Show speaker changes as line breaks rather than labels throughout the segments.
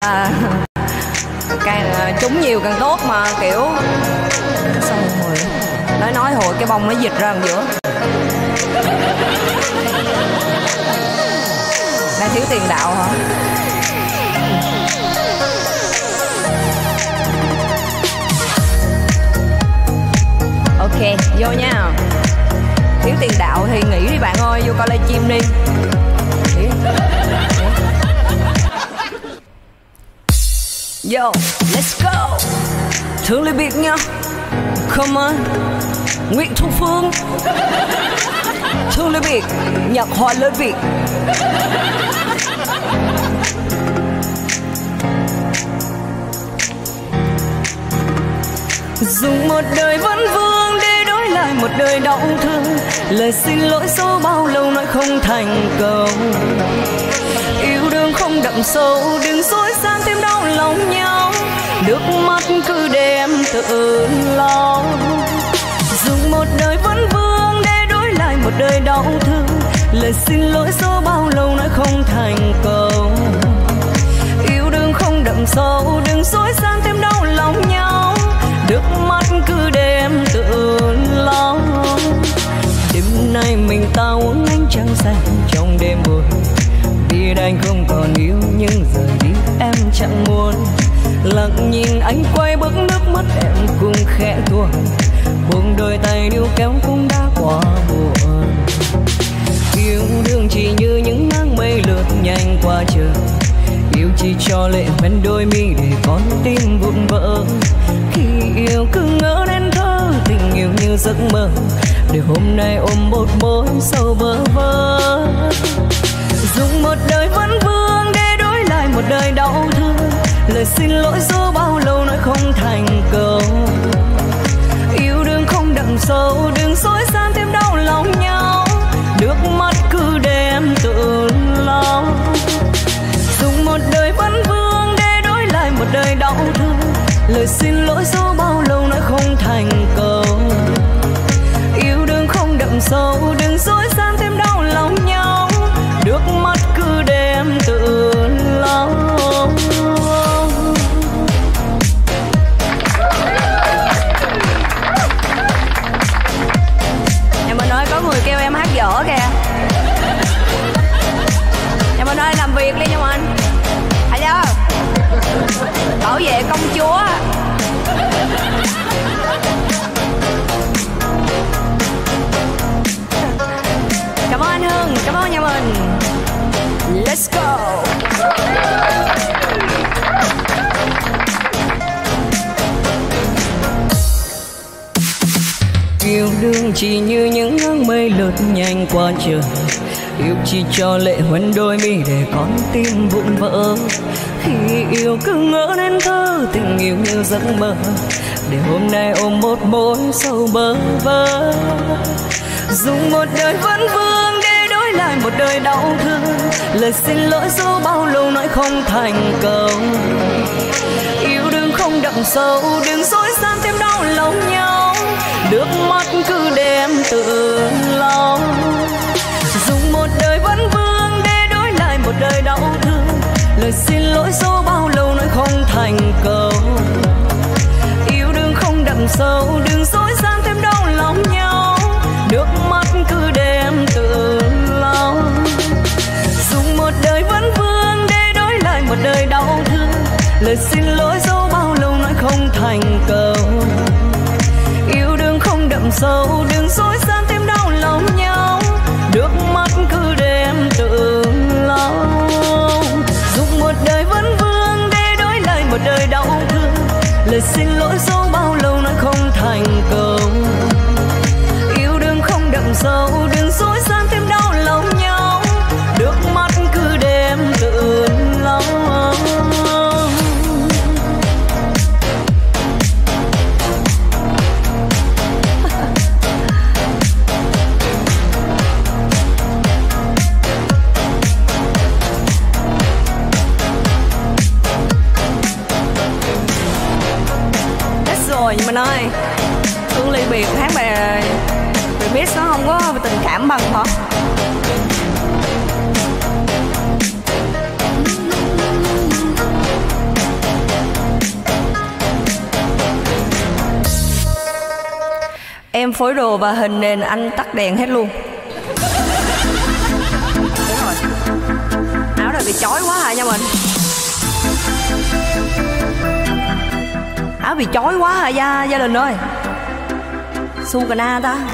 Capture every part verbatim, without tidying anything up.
à, càng trúng nhiều càng tốt mà kiểu xong rồi nói nói hồi cái bông nó dịch ra ở giữa. Đang thiếu tiền đạo hả? Ok, vô nha. Thiếu tiền đạo thì nghỉ đi bạn ơi, vô coi livestream đi. Yo, let's go. Thương Lê Biệt nha. Come on. Nguyễn Thu Phương. Thương Lê Biệt, nhạc hoa Lê Biệt. Dùng một đời vấn vương để đổi lại một đời đau thương. Lời xin lỗi sau bao lâu nói không thành công. Yêu đương không đậm sâu, đừng dối gian thêm đau lòng nhau. Nước mắt cứ để em tự lo. Dùng một đời vấn vương để đổi lại một đời đau thương. Lời xin lỗi sau bao lâu nói không thành công. Yêu đương không đậm sâu, đừng dối gian thêm đau lòng nhau. Nước mắt cứ để em tự lo. Đêm nay mình ta uống ánh trăng xanh trong đêm buồn. Biết anh không còn yêu nhưng giờ đi em chẳng muốn. Lặng nhìn anh quay bước nước mắt em cũng khẽ tuôn. Buông đôi tay níu kéo cũng đã quá buồn. Yêu đương chỉ như những áng mây lướt nhanh qua trời. Yêu chỉ cho lệ hoen đôi mi để con tim vụn vỡ. Khi yêu cứ ngỡ nên thơ tình yêu như giấc mơ. Để hôm nay ôm một mối sâu bơ vơ. Dùng một đời vấn vương để đổi lại một đời đau thương. Lời xin lỗi dù bao lâu nói không thành công. Yêu đương không đậm sâu, đừng dối gian thêm đau lòng nhau. Nước mắt cứ để em tự lo. Dùng một đời vấn vương để đổi lại một đời đau thương. Lời xin lỗi dù bao lâu nói không thành công. Yêu đương không đậm sâu, đừng dối gian thêm đau lòng nhau. Nước mắt cứ để em tự lo. Em bên ơi, có người kêu em hát dở kìa. Em bên ơi, làm việc đi nha anh. Alo, bảo vệ công chúa. Cảm ơn anh Hương, cảm ơn nhà mình. Let's go. Yêu đương chỉ như những áng mây lướt nhanh qua trời. Yêu chỉ cho lệ hoen đôi mi để con tim vụn vỡ. Khi yêu cứ ngỡ nên thơ tình yêu như giấc mơ. Để hôm nay ôm một mối sâu bơ vơ. Dùng một đời vấn vương để đổi lại một đời đau thương. Lời xin lỗi dù bao lâu nói không thành công. Yêu đương không đậm sâu, đừng dối gian thêm đau lòng nhau. Nước mắt cứ để em tự lo. Dùng một đời vấn vương để đổi lại một đời đau thương. Lời xin lỗi dù bao lâu nói không thành công. Yêu đương không đậm sâu, đừng dối gian thêm đau lòng nhau. Nước mắt cứ để em tự lo. Dùng một đời vấn vương để đổi lại một đời đau thương. Lời xin lỗi dù bao lâu nói không thành công. Yêu đương không đậm sâu, đừng dối gian thêm đau lòng nhau. Nước mắt cứ để em tự lo. Dùng một đời vấn vương để đổi lại một đời đau thương. Lời xin lỗi dù bao lâu nói không thành công. Yêu đương không đậm sâu, đừng dối gian thêm đau lòng nhau. Nước mắt cứ để em tự lo. Rồi nhưng mình ơi, Thương Ly Biệt hát bài remix nó không có tình cảm bằng hả? Em phối đồ và hình nền anh tắt đèn hết luôn. Đúng rồi. Áo này bị chói quá hả nha mình. Áo bị chói quá hả gia, gia đình ơi. Su cà na ta.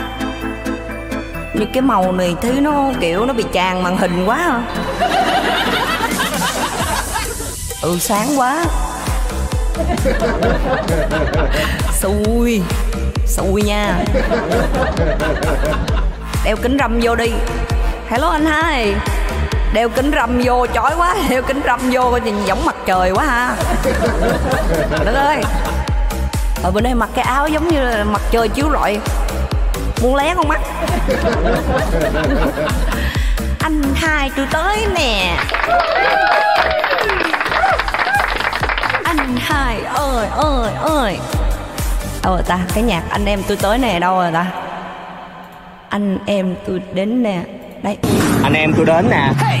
Như cái màu này thấy nó kiểu nó bị tràn màn hình quá hả? Ừ sáng quá. Xui Xui nha. Đeo kính râm vô đi. Hello anh hai. Đeo kính râm vô chói quá. Đeo kính râm vô coi nhìn giống mặt trời quá ha. Đất ơi. Ở bữa nay mặc cái áo giống như là mặt trời chiếu rọi. Muốn lé con mắt. Anh hai tôi tới nè. Anh hai ơi ơi ơi. Đâu rồi ta? Cái nhạc anh em tôi tới nè đâu rồi ta? Anh em tôi đến nè. Đây.
Anh em tôi đến nè.
Hey.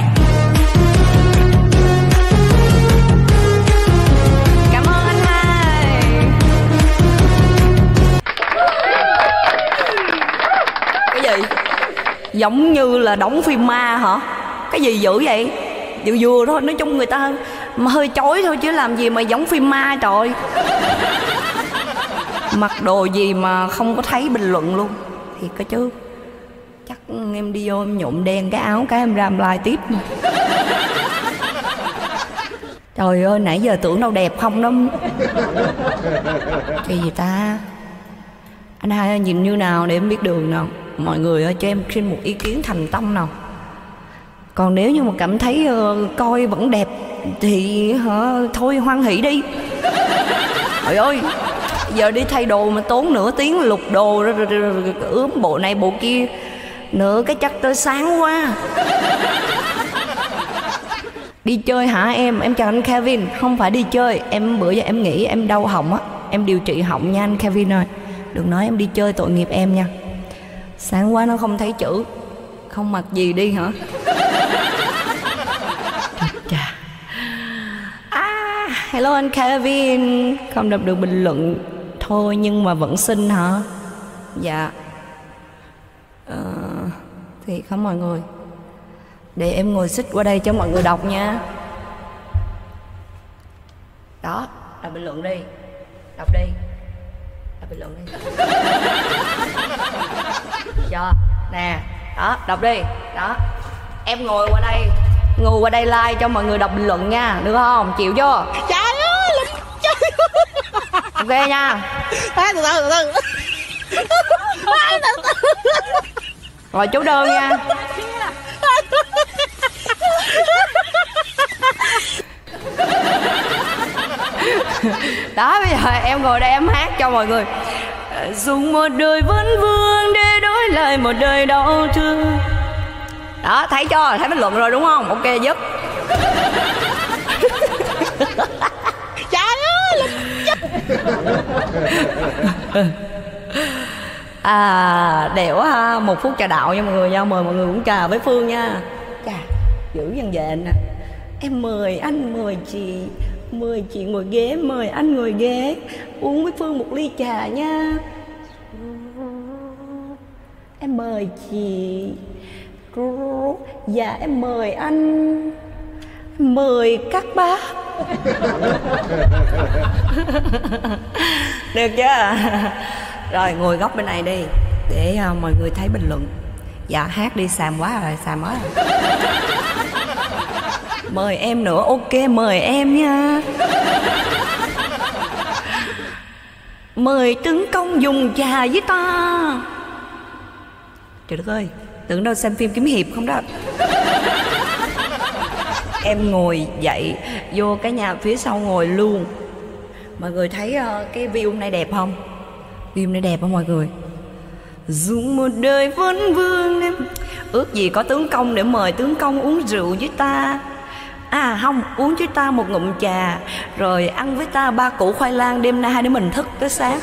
Cảm ơn anh hai. Cái gì? Giống như là đóng phim ma hả? Cái gì dữ vậy? Vừa vừa thôi, nói chung người ta mà hơi chói thôi chứ làm gì mà giống phim ma trời. Mặc đồ gì mà không có thấy bình luận luôn. Thiệt có chứ. Chắc em đi vô em nhuộm đen cái áo cái em ra em like tiếp mà. Trời ơi nãy giờ tưởng đâu đẹp không đó. Cái gì ta? Anh hai nhìn như nào để em biết đường nào. Mọi người ơi cho em xin một ý kiến thành tâm nào. Còn nếu như mà cảm thấy uh, coi vẫn đẹp thì uh, thôi hoan hỷ đi. Trời ơi giờ đi thay đồ mà tốn nửa tiếng lục đồ ướm bộ này bộ kia nữa cái chắc tới sáng quá. Đi chơi hả em? Em chào anh Kevin. Không phải đi chơi, em bữa giờ em nghĩ em đau họng á, em điều trị họng nha anh Kevin ơi. Đừng nói em đi chơi tội nghiệp em nha. Sáng quá nó không thấy chữ. Không mặc gì đi hả? Chà. À, hello anh Kevin. Không đọc được bình luận thôi nhưng mà vẫn xinh hả? Dạ. Ờ, thì không mọi người. Để em ngồi xích qua đây cho mọi người đọc nha. Đó, đọc bình luận đi. Đọc đi. Đọc bình luận đi. Cho, nè, đó, đọc đi. Đó. Em ngồi qua đây. Ngồi qua đây like cho mọi người đọc bình luận nha, được không? Chịu chưa?
Trời ơi, làm trời.
Ok nha.
Từ từ từ từ.
Rồi chú đơn nha. Đó bây giờ em ngồi đây em hát cho mọi người. Dùng một đời vấn vương để đổi lại một đời đau thương. Đó thấy cho, thấy bình luận rồi đúng không? Ok giúp.
Trời ơi
à đẹp quá ha. Một phút trà đạo nha mọi người nha. Mời mọi người uống trà với Phương nha. Chà giữ dần về nè. Em mời anh mời chị. Mời chị ngồi ghế. Mời anh ngồi ghế. Uống với Phương một ly trà nha. Em mời chị. Dạ em mời anh. Mời các bác. Được chưa? Rồi ngồi góc bên này đi. Để uh, mọi người thấy bình luận. Dạ hát đi, xàm quá rồi, xàm quá rồi. Mời em nữa, ok mời em nha. Mời tướng công dùng trà với ta. Trời đất ơi, tưởng đâu xem phim kiếm hiệp không đó. Em ngồi dậy, vô cái nhà phía sau ngồi luôn. Mọi người thấy uh, cái view này đẹp không? View này đẹp không mọi người? Dùng một đời vấn vương em. Ước gì có tướng công để mời tướng công uống rượu với ta. À không, uống với ta một ngụm trà. Rồi ăn với ta ba củ khoai lang. Đêm nay hai đứa mình thức tới sáng.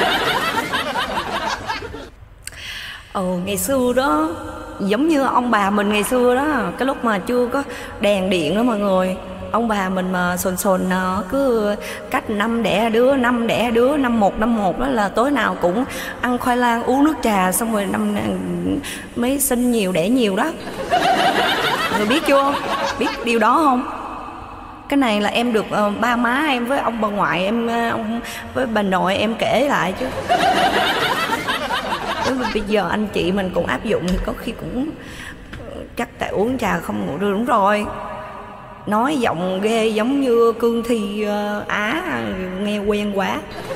Ồ ngày xưa đó, giống như ông bà mình ngày xưa đó, cái lúc mà chưa có đèn điện đó mọi người, ông bà mình mà sồn sồn nó cứ cách năm đẻ đứa, năm đẻ đứa, năm một năm một đó là tối nào cũng ăn khoai lang uống nước trà, xong rồi năm mới sinh nhiều đẻ nhiều đó. Người biết chưa? Biết điều đó không? Cái này là em được uh, ba má em với ông bà ngoại em, uh, ông với bà nội em kể lại chứ. Nếu mà bây giờ anh chị mình cũng áp dụng thì có khi cũng chắc tại uống trà không ngủ được. Đúng rồi, nói giọng ghê giống như Cương Thi uh, Á, nghe quen quá.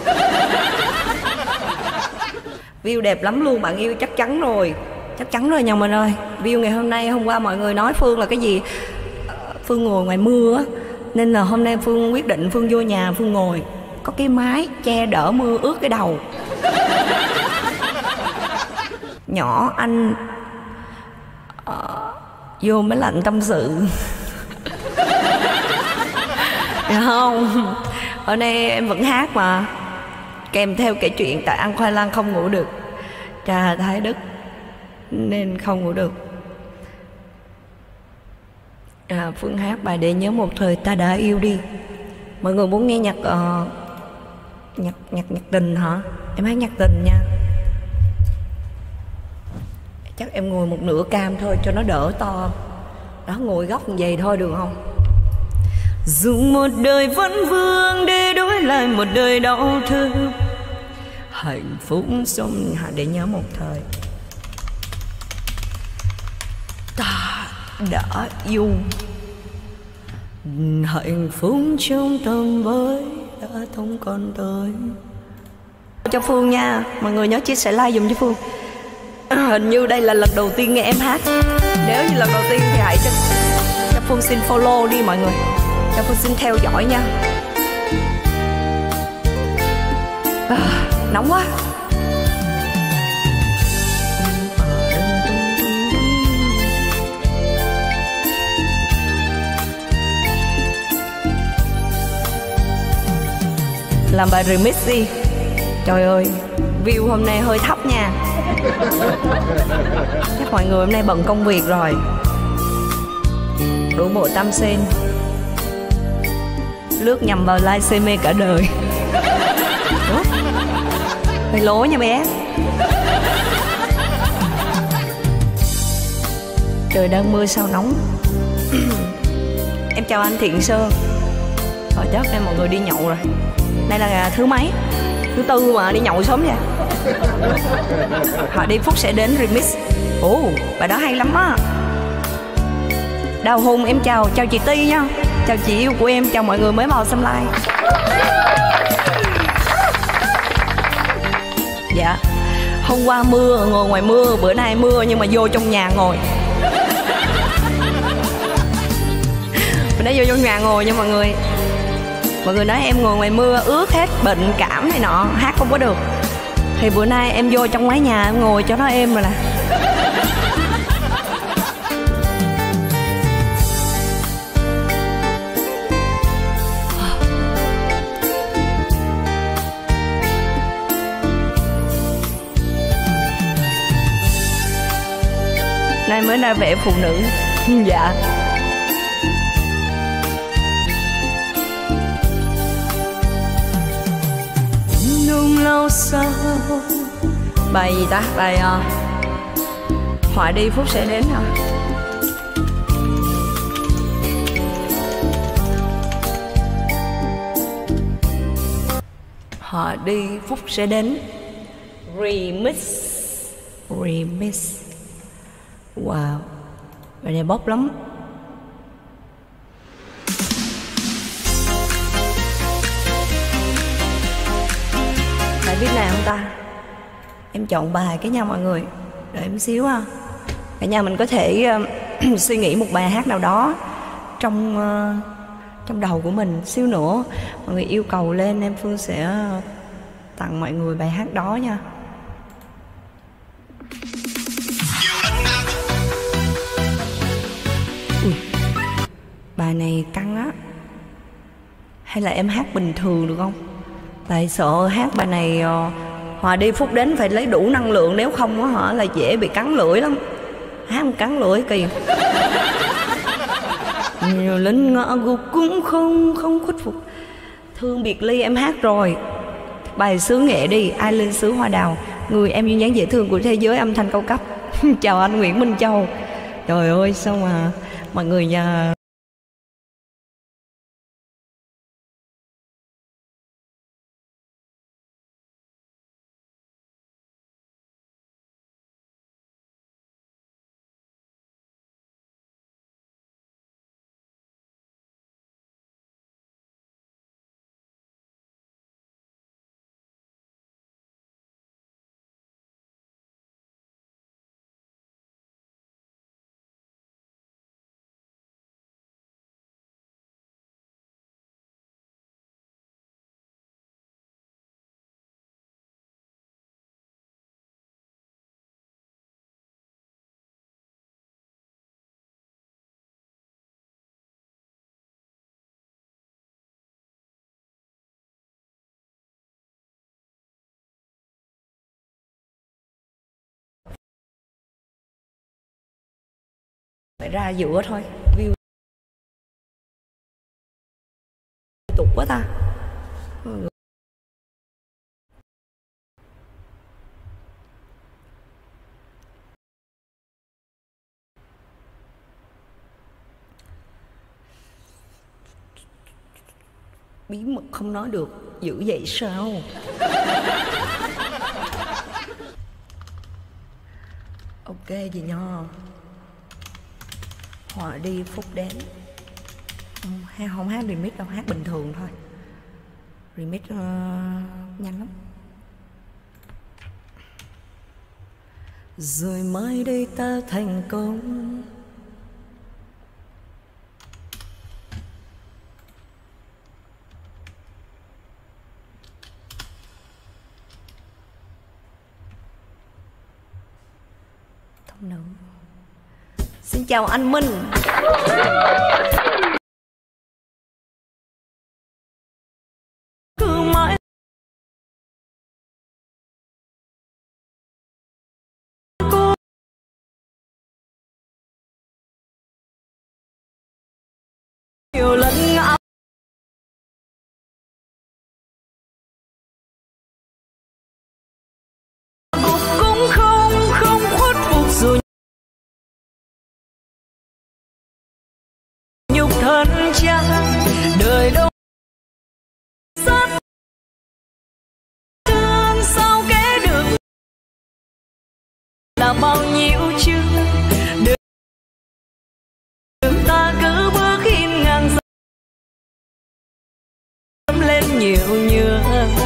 View đẹp lắm luôn bạn yêu, chắc chắn rồi, chắc chắn rồi nha mình ơi. View ngày hôm nay, hôm qua mọi người nói Phương là cái gì, Phương ngồi ngoài mưa á, nên là hôm nay Phương quyết định Phương vô nhà Phương ngồi có cái mái che đỡ mưa ướt cái đầu. Nhỏ anh uh, vô máy lạnh tâm sự. Được không? Ở đây em vẫn hát mà, kèm theo kể chuyện tại ăn khoai lang không ngủ được, trà Thái Đức nên không ngủ được. À, Phương hát bài Để Nhớ Một Thời Ta Đã Yêu Đi. Mọi người muốn nghe nhạc uh, nhạc nhạc nhạc tình hả? Em hát nhạc tình nha. Chắc em ngồi một nửa cam thôi cho nó đỡ to. Đó, ngồi góc như vậy thôi được không? Dùng một đời vấn vương để đổi lại một đời đau thương, hạnh phúc sống để nhớ một thời ta đã yêu. Hạnh phúc trong tầm với đã không còn tới. Cho Phương nha, mọi người nhớ chia sẻ like dùm cho Phương. Hình như đây là lần đầu tiên nghe em hát. Nếu như lần đầu tiên thì hãy cho, cho Phương xin follow đi mọi người, cho Phương xin theo dõi nha. À, nóng quá. Làm bài remix đi. Trời ơi, view hôm nay hơi thấp nha. Chắc mọi người hôm nay bận công việc rồi. Đủ bộ tam sen, lướt nhầm vào like say mê cả đời. Hơi lố nha bé. Trời đang mưa sao nóng. Em chào anh Thiện Sơn. Rồi chắc em mọi người đi nhậu rồi. Đây là thứ mấy? Thứ tư mà đi nhậu sớm vậy. Họ đi Phúc Sẽ Đến remix. Ồ, bài đó hay lắm á. Đào Hùng em chào, chào chị Ti nha. Chào chị yêu của em, chào mọi người mới vào xem like. Dạ, hôm qua mưa, ngồi ngoài mưa, bữa nay mưa nhưng mà vô trong nhà ngồi. Bữa nay vô trong nhà ngồi nha mọi người. Mọi người nói em ngồi ngoài mưa ướt hết, bệnh cảm này nọ, hát không có được. Thì bữa nay em vô trong mái nhà em ngồi cho nó êm rồi nè. Nay mới ra vẻ phụ nữ. Dạ. Nung lâu sau. Bài gì ta? Bài uh, Họa Đi Phúc Sẽ Đến hả? Họa Đi Phúc Sẽ Đến remix. Remix. Wow, bài này bốc lắm. Bạn biết nào không ta? Em chọn bài cái nha mọi người. Đợi em xíu ha. Cả nhà mình có thể uh, suy nghĩ một bài hát nào đó trong uh, trong đầu của mình. Xíu nữa mọi người yêu cầu lên, em Phương sẽ tặng mọi người bài hát đó nha. Ui, bài này căng á. Hay là em hát bình thường được không? Tại sợ hát bài này uh, Hòa Đi Phúc Đến phải lấy đủ năng lượng, nếu không á hả là dễ bị cắn lưỡi lắm. Hát không cắn lưỡi kỳ. nhiều lính ngã gục cũng không không khuất phục. Thương biệt ly em hát rồi, bài xứ nghệ đi, ai lên xứ hoa đào, người em duyên dáng dễ thương của thế giới âm thanh cao cấp. Chào anh Nguyễn Minh Châu. Trời ơi sao mà mọi người nhà phải ra giữa thôi, view tục quá ta. Ừ. Bí mật không nói được, giữ vậy sao? Ok chị Nho. Hòa đi phúc đến. Hay không hát remix đâu, hát bình thường thôi. Remix uh, nhanh lắm. Rồi mai đây ta thành công, thông nữ. Xin chào anh Minh. Cứ mãi cô nhiều lần ngã gục cũng không không khuất phục, rồi nhục thân cha đời đâu sát thương sao kể được là bao nhiêu chứ. Đừng ta cứ bước hiên ngang dẫm lên nhiều nhựa,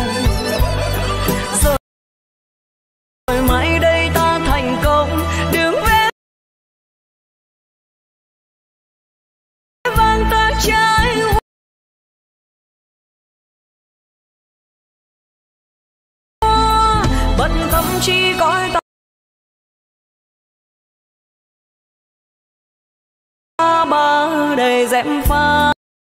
rồi mai đây ta thành công đường về vang ta trái hoa, bận tâm chỉ coi ta ba đầy dẹp pha.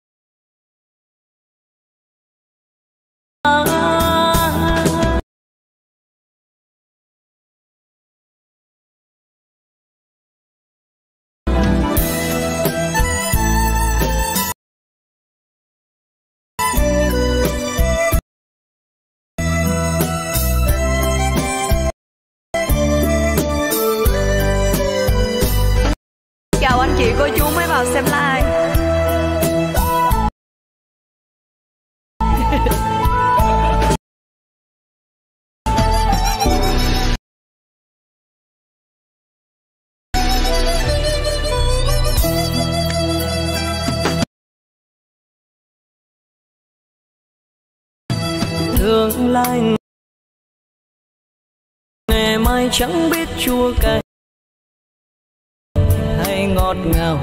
Chào anh chị cô chú mới vào xem live. Tương lai ngày mai chẳng biết chua cay hay ngọt ngào,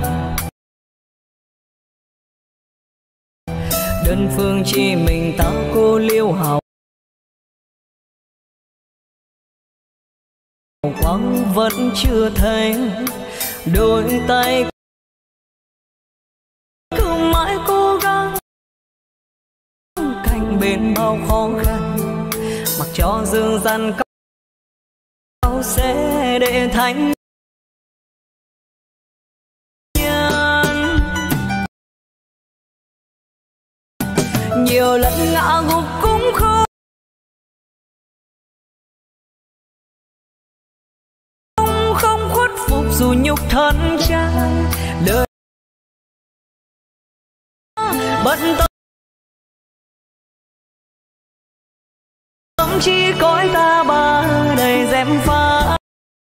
đơn phương chỉ mình ta cô liêu hào, quăng vẫn chưa thấy đôi tay cứ mãi cố gắng cạnh bên bao khó khăn, mặc cho dương gian cao sẽ để thành nhân. nhiều lần ngã gục cũng không không không khuất phục dù nhục thân trang lời bận tâm chỉ cõi ta ba đầy dèm pha.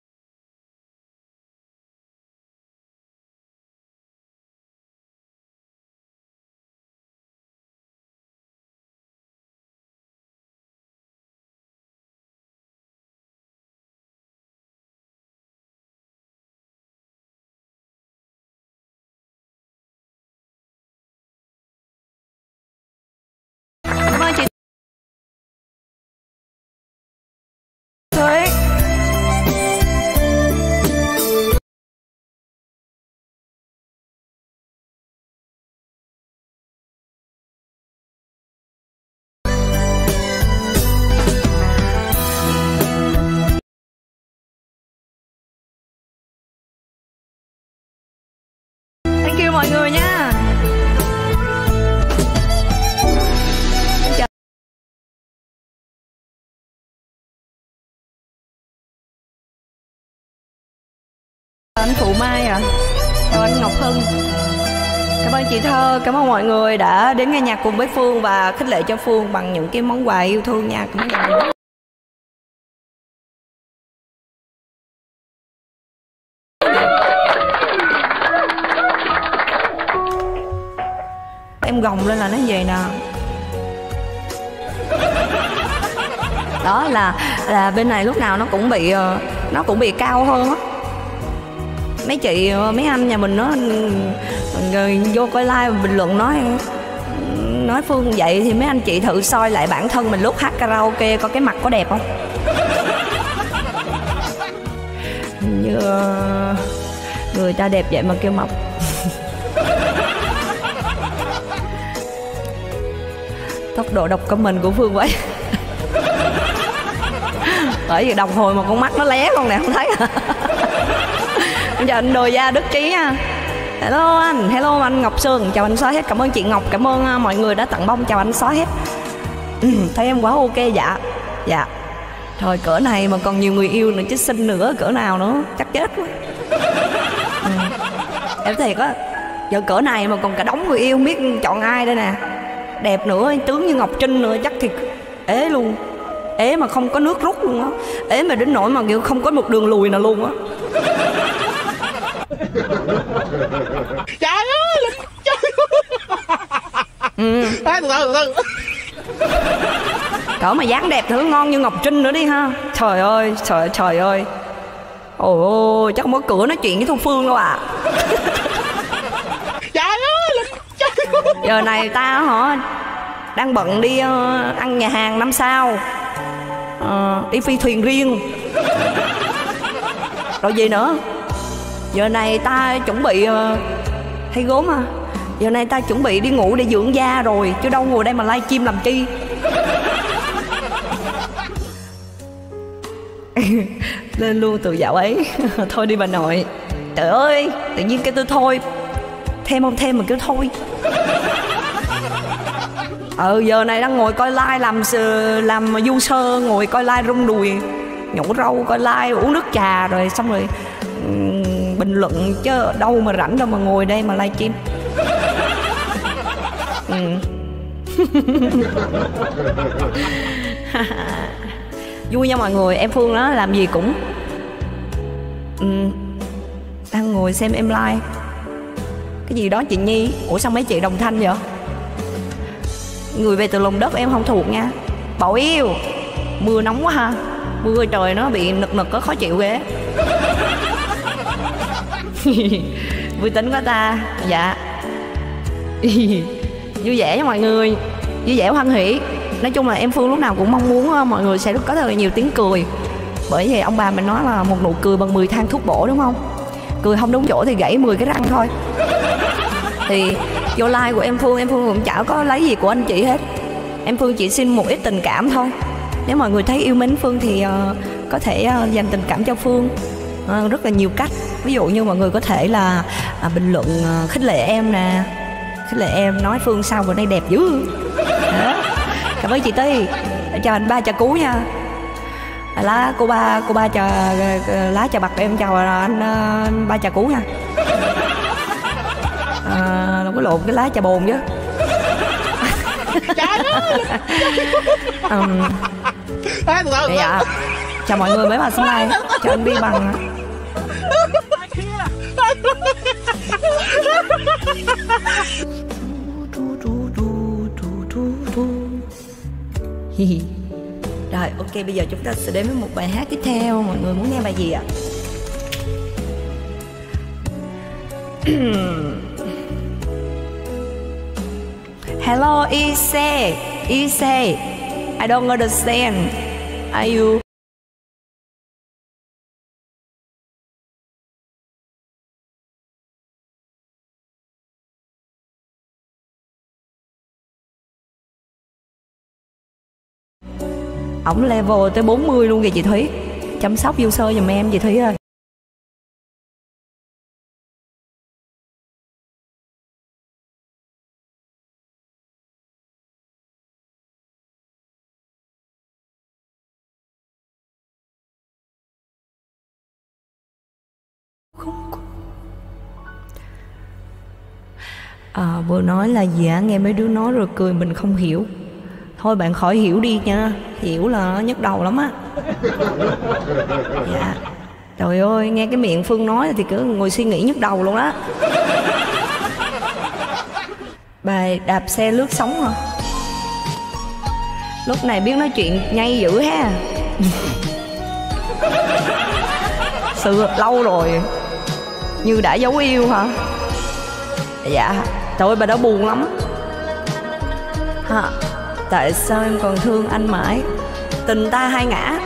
Thank you mọi người nha. Anh Phụ Mai à, chào anh Ngọc Hưng. Cảm ơn chị Thơ, cảm ơn mọi người đã đến nghe nhạc cùng với Phương và khích lệ cho Phương bằng những cái món quà yêu thương nha. Cảm ơn mọi người. Em gồng lên là nó về nè. Đó là là bên này lúc nào nó cũng bị nó cũng bị cao hơn á. Mấy chị mấy anh nhà mình nó rồi vô coi live bình luận nói nói Phương vậy thì mấy anh chị thử soi lại bản thân mình lúc hát karaoke coi cái mặt có đẹp không. Như người ta đẹp vậy mà kêu mập. Tốc độ đọc comment của Phương vậy. Bởi vì đồng hồi mà con mắt nó lé con này không thấy. Em chào anh Đồi Gia Đức Trí nha. Hello anh, hello anh Ngọc Sương, chào anh xóa hết. Cảm ơn chị Ngọc, cảm ơn mọi người đã tặng bông, chào anh xóa hết. Ừ, thấy em quá ok. Dạ, dạ. Thôi cỡ này mà còn nhiều người yêu nữa chứ xinh nữa cỡ nào nữa, chắc chết quá. Ừ. Em thiệt á, giờ cỡ này mà còn cả đống người yêu không biết chọn ai đây nè. Đẹp nữa, tướng như Ngọc Trinh nữa chắc thiệt ế luôn. Ế mà không có nước rút luôn á. Ế mà đến nỗi mà kiểu không có một đường lùi nào luôn á.
Trời ơi Linh trời.
Ừ.
À, từ từ từ từ.
Cỡ mà dáng đẹp thử ngon như Ngọc Trinh nữa đi ha. Trời ơi, trời trời ơi. Ôi ôi, chắc không có cửa nói chuyện với Thu Phương đâu à.
Trời ơi Linh trời.
Giờ này ta hả đang bận đi uh, ăn nhà hàng năm sao, uh, đi phi thuyền riêng. Rồi gì nữa. Giờ này ta chuẩn bị uh, thấy gốm à. Giờ này ta chuẩn bị đi ngủ để dưỡng da rồi, chứ đâu ngồi đây mà live stream làm chi. Lên luôn từ dạo ấy. Thôi đi bà nội. Trời ơi, tự nhiên cái tôi thôi. Thêm không thêm mà cứ thôi. Ờ giờ này đang ngồi coi live làm làm du sơ, ngồi coi live rung đùi, nhổ râu, coi live uống nước trà rồi xong rồi um, bình luận chứ đâu mà rảnh đâu mà ngồi đây mà live stream. Ừ. Vui nha mọi người, em Phương đó làm gì cũng um, đang ngồi xem em live. Cái gì đó chị Nhi. Ủa sao mấy chị đồng thanh vậy? Người về từ lòng đất em không thuộc nha. Bảo yêu. Mưa nóng quá ha. Mưa trời nó bị nực nực có khó chịu ghê. Vui tính quá ta. Dạ. Vui vẻ nha mọi người. Vui vẻ hoan hỉ. Nói chung là em Phương lúc nào cũng mong muốn mọi người sẽ có thật là nhiều tiếng cười. Bởi vì ông bà mình nói là một nụ cười bằng mười thang thuốc bổ đúng không? Cười không đúng chỗ thì gãy mười cái răng thôi. Thì vô like của em Phương, em Phương cũng chả có lấy gì của anh chị hết. Em Phương chỉ xin một ít tình cảm thôi. Nếu mọi người thấy yêu mến Phương thì uh, có thể uh, dành tình cảm cho Phương uh, rất là nhiều cách. Ví dụ như mọi người có thể là uh, bình luận uh, khích lệ em nè. Khích lệ em nói Phương sao bữa nay đẹp dữ. Cảm ơn chị Ti. Chào anh ba trà cú nha. Lá cô ba cô ba trà lá trà bạc em chào anh, anh ba trà cú nha. À, không có lộn cái lá trà bồn chứ. um, dạ. Chào mọi người mới vào sân like. Cho anh Bi bằng. Rồi ok, bây giờ chúng ta sẽ đến với một bài hát tiếp theo. Mọi người muốn nghe bài gì ạ? Hello Ise, Ise, I don't understand. Are you? Ổng level tới bốn mươi luôn kìa chị Thúy. Chăm sóc user giùm em chị Thúy ơi. À, vừa nói là gì á? Nghe mấy đứa nói rồi cười mình không hiểu. Thôi bạn khỏi hiểu đi nha. Hiểu là nó nhức đầu lắm á. Dạ. Trời ơi, nghe cái miệng Phương nói thì cứ ngồi suy nghĩ nhức đầu luôn á. Bài đạp xe lướt sóng hả? Lúc này biết nói chuyện nhây dữ ha. Sự lâu rồi. Như đã dấu yêu hả? Dạ. Trời ơi, bà đã buồn lắm hả? Tại sao em còn thương anh mãi? Tình ta hai ngã.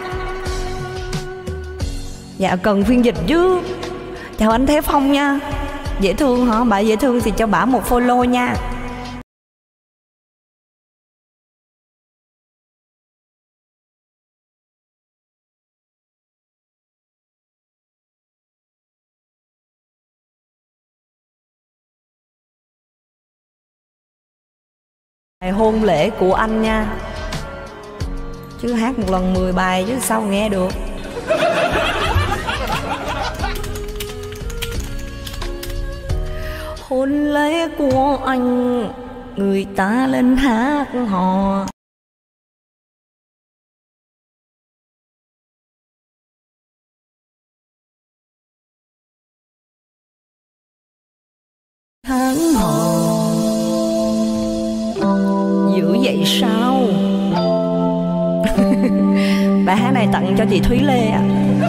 Dạ cần phiên dịch chứ. Chào anh Thế Phong nha. Dễ thương hả? Bà dễ thương thì cho bà một follow nha. Bài hôn lễ của anh nha. Chứ hát một lần mười bài chứ sao nghe được. Hôn lễ của anh, người ta lên hát hò. Tháng hò dữ vậy sao? Bài hát này tặng cho chị Thúy Lê ạ.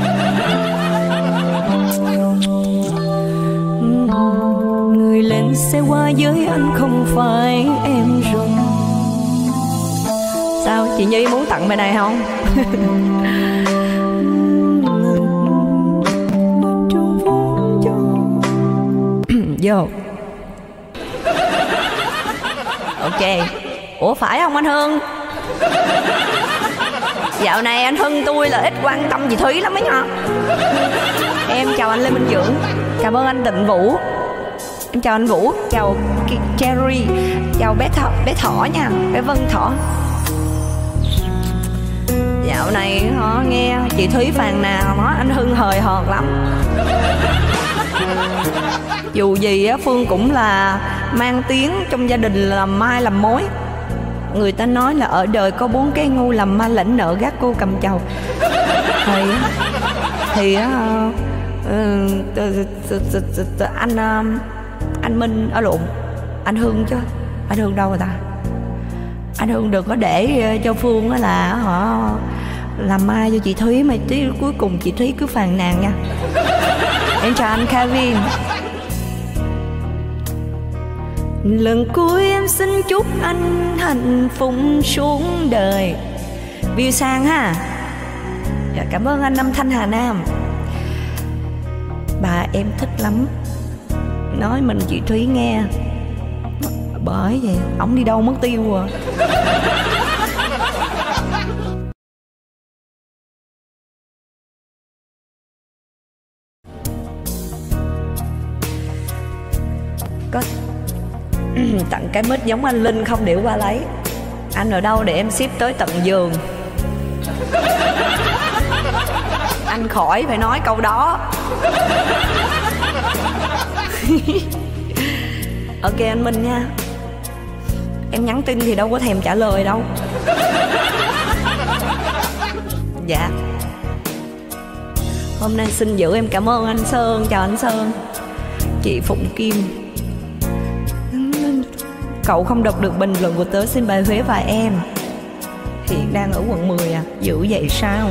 Người lên xe qua với anh không phải em rồi. Sao chị Nhi muốn tặng bài này không? Vô. Ok. Ủa phải không anh Hưng? Dạo này anh Hưng tôi là ít quan tâm chị Thúy lắm ấy nha. Em chào anh Lê Minh Dưỡng. Cảm ơn anh Tịnh Vũ. Em chào anh Vũ. Chào Cherry. Chào bé Thỏ, bé Thỏ nha. Bé Vân Thỏ. Dạo này họ nghe chị Thúy phàn nàn nói anh Hưng hời hợt lắm. Dù gì á, Phương cũng là mang tiếng trong gia đình là làm mai làm mối. Người ta nói là ở đời có bốn cái ngu làm ma lãnh nợ gác cô cầm chầu. Thì thì anh anh Minh ở lộn anh Hưng chứ anh Hưng đâu rồi ta? Anh Hưng đừng có để cho Phương á là họ làm mai cho chị Thúy mà tí cuối cùng chị Thúy cứ phàn nàn nha. Em chào anh Kevin. Lần cuối em xin chúc anh hạnh phúc xuống đời. View sang ha. Dạ, cảm ơn anh Nam Thanh Hà Nam. Bà em thích lắm. Nói mình chị Thúy nghe. Bởi vậy ổng đi đâu mất tiêu rồi. Có tặng cái mic giống anh Linh không để qua lấy. Anh ở đâu để em ship tới tận giường. Anh khỏi phải nói câu đó. Ok anh Minh nha. Em nhắn tin thì đâu có thèm trả lời đâu. Dạ. Hôm nay xin giữ em cảm ơn anh Sơn. Chào anh Sơn. Chị Phụng Kim. Cậu không đọc được bình luận của tớ xin bài Huế và em. Hiện đang ở quận mười à. Dữ vậy sao?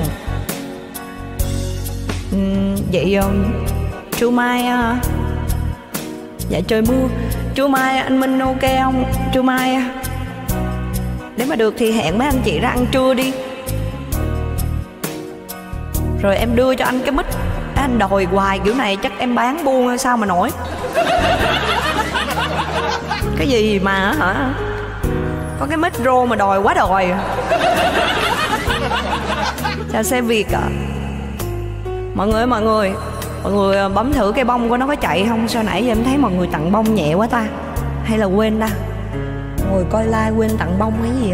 uhm, Vậy um, trưa mai uh, dạ trời mưa. Trưa mai anh Minh ok không? Trưa mai nếu mà được thì hẹn mấy anh chị ra ăn trưa đi. Rồi em đưa cho anh cái mic. Anh đòi hoài kiểu này chắc em bán buôn hay sao mà nổi. Cái gì mà hả? Có cái micro mà đòi quá đòi. Chào xe Việt ạ. à. Mọi người mọi người Mọi người bấm thử cái bông của nó có chạy không? Sao nãy giờ em thấy mọi người tặng bông nhẹ quá ta? Hay là quên ta? Mọi người coi like quên tặng bông hay gì á.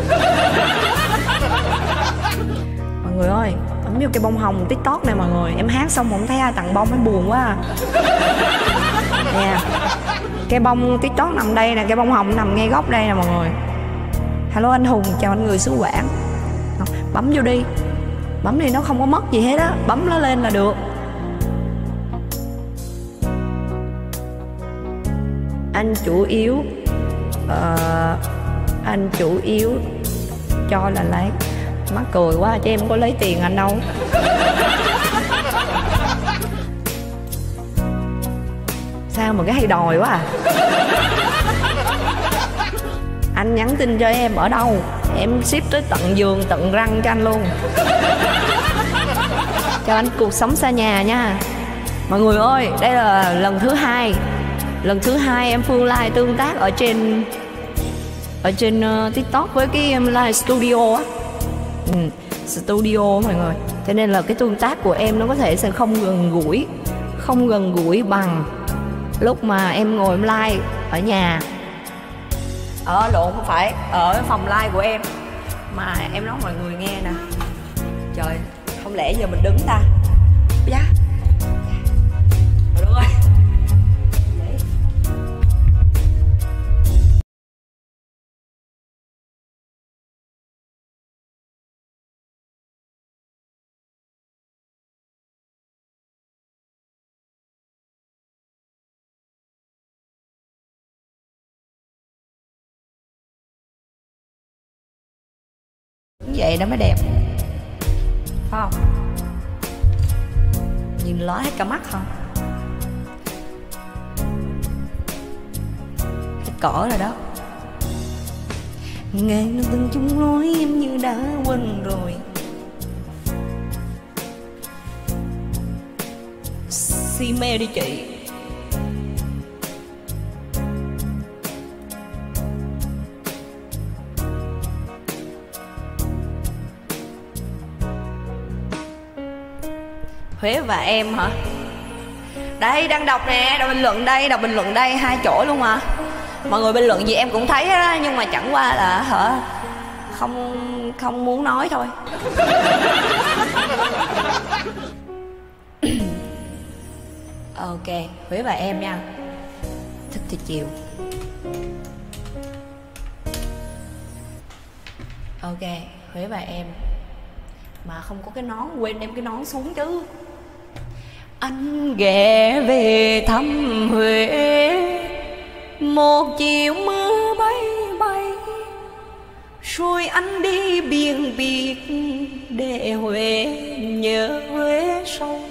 Mọi người ơi, bấm vô cái bông hồng TikTok này mọi người. Em hát xong không thấy ai tặng bông, em buồn quá à. Nè, cái bông TikTok nằm đây nè. Cái bông hồng nằm ngay góc đây nè mọi người. Hello anh Hùng, chào anh người xứ Quảng. Bấm vô đi. Bấm đi, nó không có mất gì hết á. Bấm nó lên là được. Anh chủ yếu uh, Anh chủ yếu cho là lấy. Mắc cười quá, chứ em có lấy tiền anh đâu. Sao mà cái hay đòi quá à. Anh nhắn tin cho em ở đâu em ship tới tận giường tận răng cho anh luôn. Chào anh cuộc sống xa nhà nha. Mọi người ơi, đây là lần thứ hai Lần thứ hai em Phương live tương tác ở trên Ở trên uh, TikTok với cái um, live studio á. ừ, Studio mọi người. Cho nên là cái tương tác của em nó có thể sẽ không gần gũi Không gần gũi bằng lúc mà em ngồi em live ở nhà. Ở lộn không phải, ở phòng live của em. Mà em nói mọi người nghe nè. Trời, không lẽ giờ mình đứng ta? Dạ. Trời đất ơi. Vậy đó mới đẹp, phải không? Nhìn lóa hết cả mắt không? Hết cỡ rồi đó. Ngày nó từng chung lối em như đã quên rồi. Si mê đi chị. Huế và em hả? Đây đang đọc nè, đọc bình luận đây, đọc bình luận đây, hai chỗ luôn mà. Mọi người bình luận gì em cũng thấy đó, nhưng mà chẳng qua là hả không không muốn nói thôi. Ok, Huế và em nha. Thích thì chiều. Ok, Huế và em. Mà không có cái nón, quên đem cái nón xuống chứ. Anh ghé về thăm Huế, một chiều mưa bay bay, rồi anh đi biển biệt để Huế nhớ Huế sâu.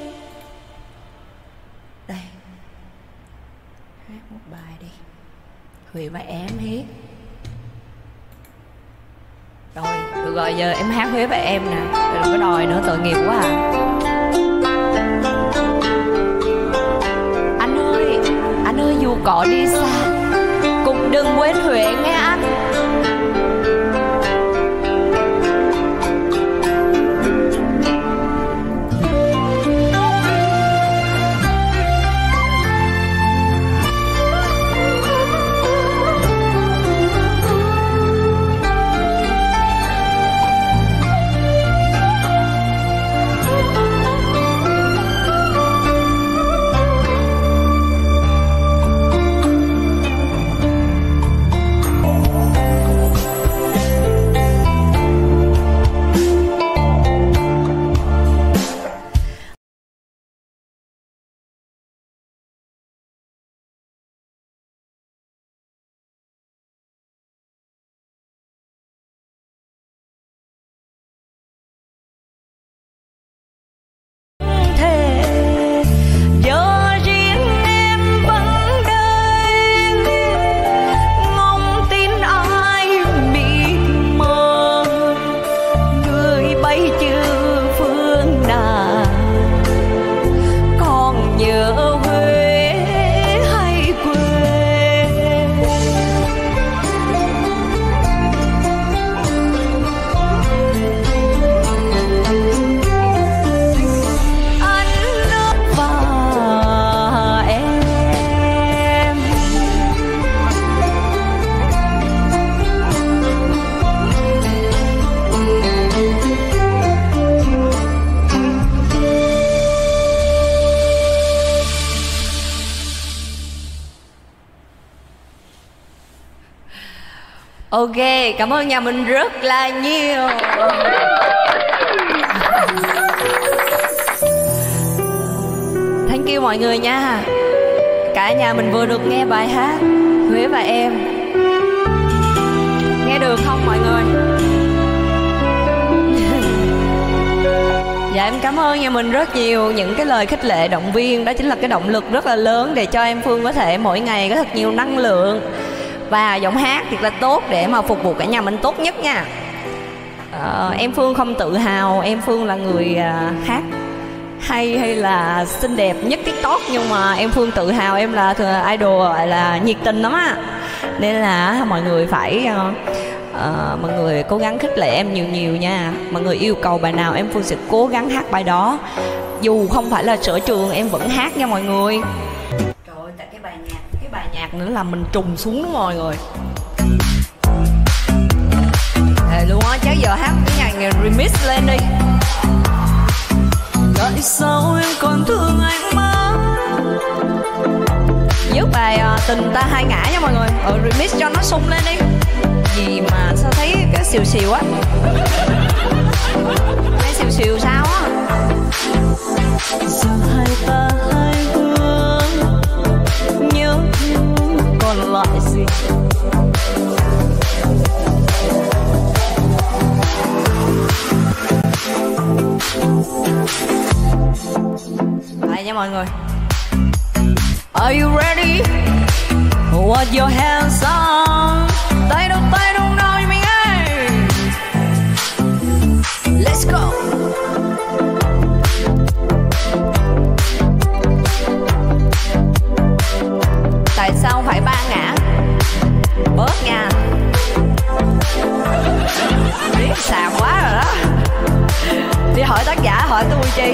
Đây, hát một bài đi. Huế và em hết. Rồi, được rồi, giờ em hát Huế và em nè. Đừng có đòi nữa, tội nghiệp quá à. Anh ơi, anh ơi dù có đi xa cũng đừng quên Huế nghe anh. Ok, cảm ơn nhà mình rất là nhiều. Thank you mọi người nha. Cả nhà mình vừa được nghe bài hát Huế và Em. Nghe được không mọi người? Dạ em cảm ơn nhà mình rất nhiều. Những cái lời khích lệ động viên đó chính là cái động lực rất là lớn để cho em Phương có thể mỗi ngày có thật nhiều năng lượng và giọng hát thật là tốt để mà phục vụ cả nhà mình tốt nhất nha. à, Em Phương không tự hào em Phương là người à, hát hay hay là xinh đẹp nhất TikTok, nhưng mà em Phương tự hào em là idol gọi là nhiệt tình lắm á. Nên là mọi người phải uh, uh, mọi người cố gắng khích lệ em nhiều nhiều nha. Mọi người yêu cầu bài nào em Phương sẽ cố gắng hát bài đó, dù không phải là sở trường em vẫn hát nha mọi người. Trời ơi, tại cái bài nhạc cái bài nhạc nữa là mình trùng xuống đó mọi người. Thề luôn á, chắc giờ hát cái nhạc này remix lên đi. Tại sao em còn thương anh mãi? Giúp bài uh, tình ta hai ngã nha mọi người. Ờ, remix cho nó sung lên đi. Gì mà sao thấy cái xìu xìu á. Cái xìu xìu sao á. Giờ hai ta hai hướng, nhớ thương còn lại gì. Đây nha mọi người. Are you ready? What your hands on? Tay đâu tay đâu nói mình ơi. Let's go. Tại sao phải ba ngã? Bớt nha. Biết xàm quá rồi đó. Đi hỏi tác giả hỏi tôi chi.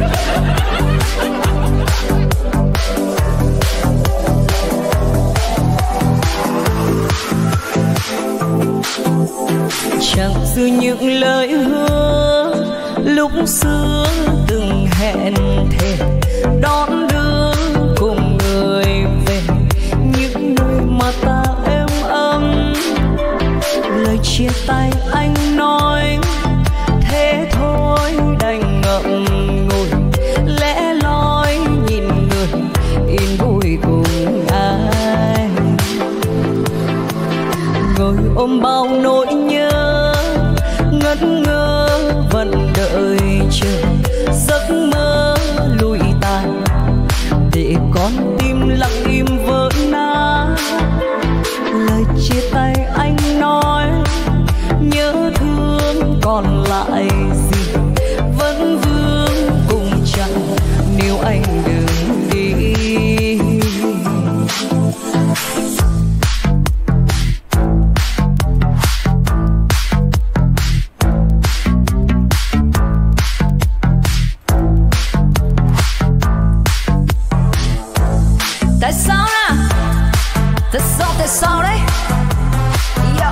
Chẳng dư những lời hứa lúc xưa từng hẹn thề đón đưa cùng người về những nơi mà ta êm ấm. Lời chia tay anh nói thế thôi đành ngậm ngùi lẽ loi nhìn người yên vui cùng ai, ngồi ôm bao nỗi nhớ ngất ngơ vẫn đợi chờ giấc mơ lụi tàn để con tim lặng im vỡ nát. Lời chia tay anh nói nhớ thương còn lại gì, vẫn vương cùng chẳng nếu anh đừng đi. Tại sao nè? Tại sao, tại sao đấy? Yo.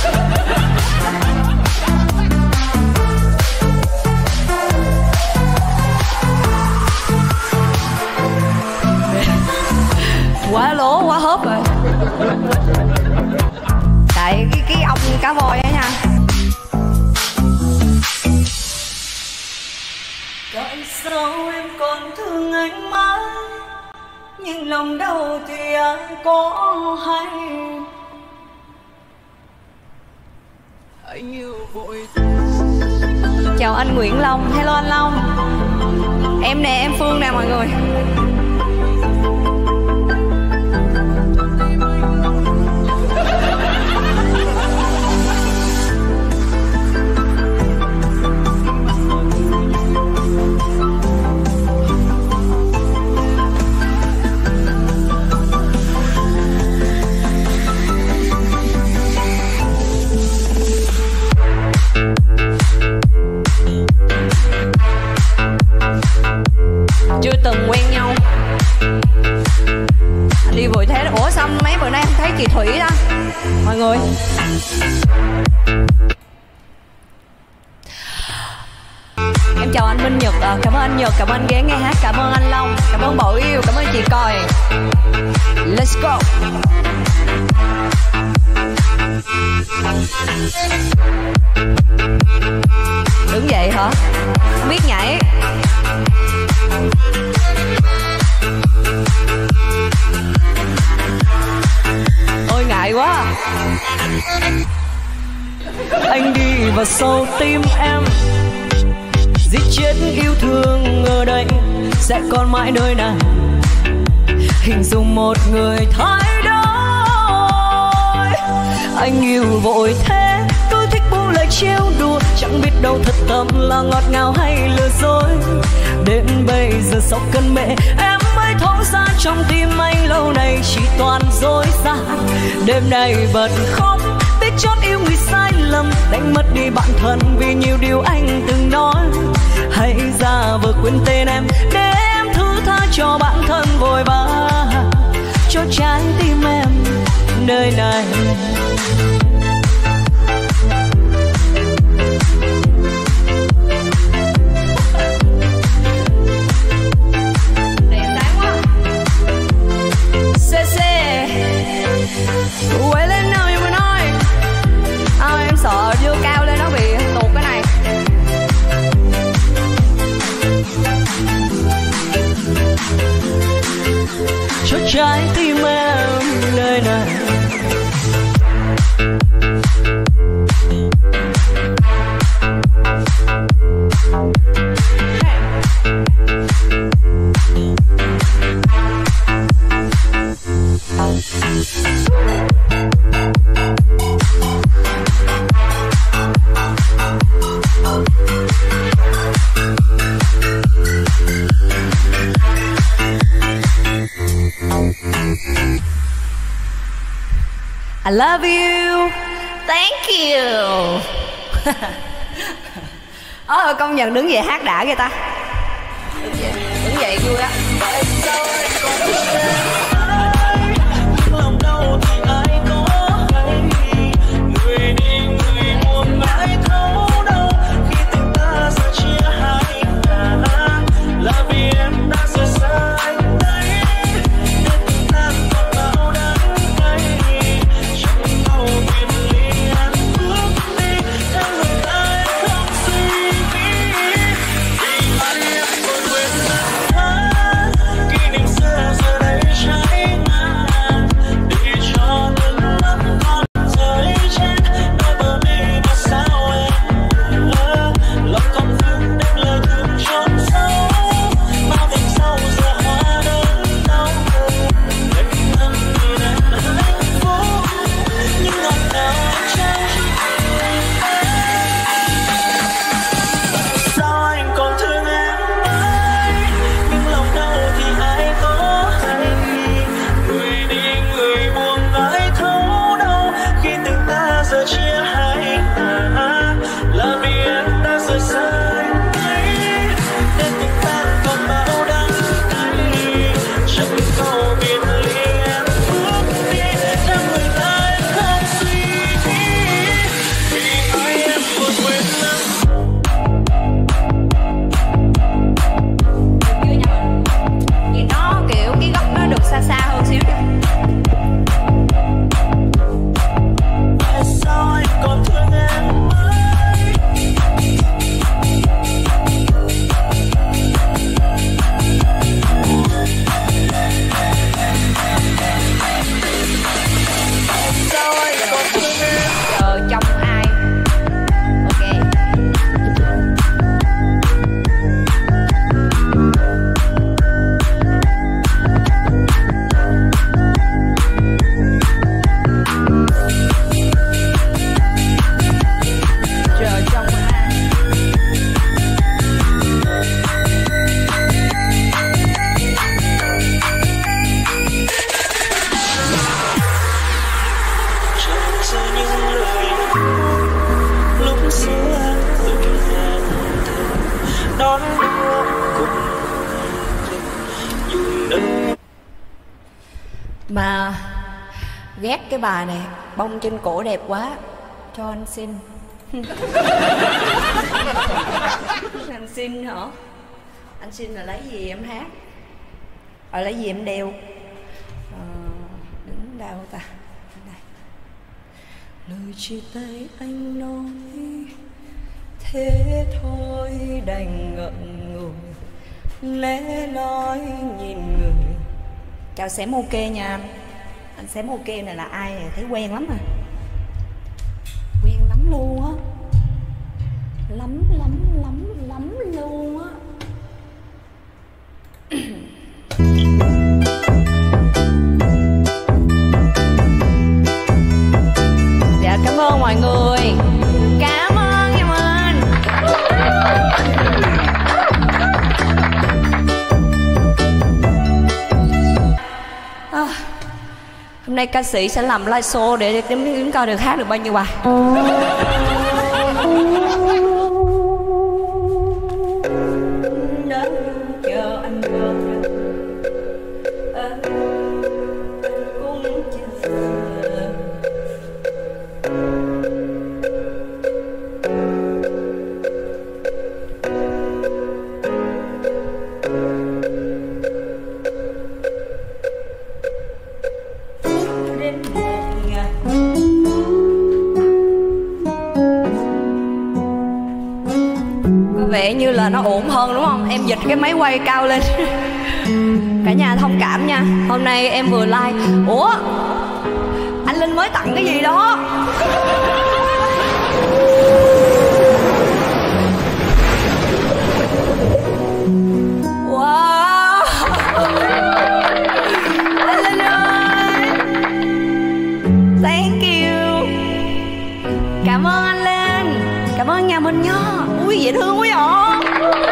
Quá lố, quá hớp rồi. Tại cái, cái ông cá voi ấy nha. Tại sao em còn thương anh mãi, nhưng lòng đau thì ai có hay. Anh yêu vội. Chào anh Nguyễn Long. Hello anh Long. Em nè, em Phương nè mọi người. Chưa từng quen nhau. Đi vội thế. Ủa sao mấy bữa nay không thấy chị Thủy đó mọi người? Em chào anh Minh Nhật. à, Cảm ơn anh Nhật, cảm ơn anh ghé nghe hát, cảm ơn anh Long, cảm ơn Bảo Yêu, cảm ơn chị Còi. Let's go. Đứng dậy hả? Không biết nhảy. Ôi ngại quá. Anh đi vào sâu tim em, giết chết yêu thương ở đây sẽ còn mãi nơi này. Hình dung một người thay đổi. Anh yêu vội thế, tôi thích buông lời trêu đùa, chẳng biết đâu thật tâm là ngọt ngào hay lừa dối. Đến bây giờ sau cơn mê em mới thấu ra trong tim anh lâu nay chỉ toàn dối gian. Đêm nay bật khóc biết chót yêu người sai lầm, đánh mất đi bản thân vì nhiều điều anh từng nói. Hãy giả vờ quên tên em để em thứ tha cho bản thân vội vã, cho trái tim em nơi này. Quay lên nào như mình nói. À, em sợ vô cao lên nó bị tuột cái này. Cho trái tim em nơi này. I love you. Thank you. Ờ, công nhận đứng dậy hát đã kìa ta. Đứng dậy, đứng dậy vui á. Mà ghét cái bài này, bông trên cổ đẹp quá, cho anh xin. Anh xin hả? Anh xin là lấy gì em hát? Ờ lấy gì em đeo? Ờ, đứng đâu ta? Đây. lời chia tay anh nói thế thôi, đành ngậm ngùi lẽ nói nhìn người. Chào xém ok nha anh. Anh xém ok này là ai này? Thấy quen lắm à. Quen lắm luôn á. Lắm lắm lắm lắm luôn á. Dạ cảm ơn mọi người. Cảm ơn em ơi. À, hôm nay ca sĩ sẽ làm live show để chúng chúng coi được hát được bao nhiêu bài. Chờ anh chờ anh cũng chờ. Có vẻ như là nó ổn hơn đúng không? Em dịch cái máy quay cao lên. Cả nhà thông cảm nha. Hôm nay em vừa like. Ủa anh Linh mới tặng cái gì đó? Wow, anh Linh ơi, thank you. Cảm ơn anh Linh. Cảm ơn nhà mình nha. Ui dễ thương quá vậy.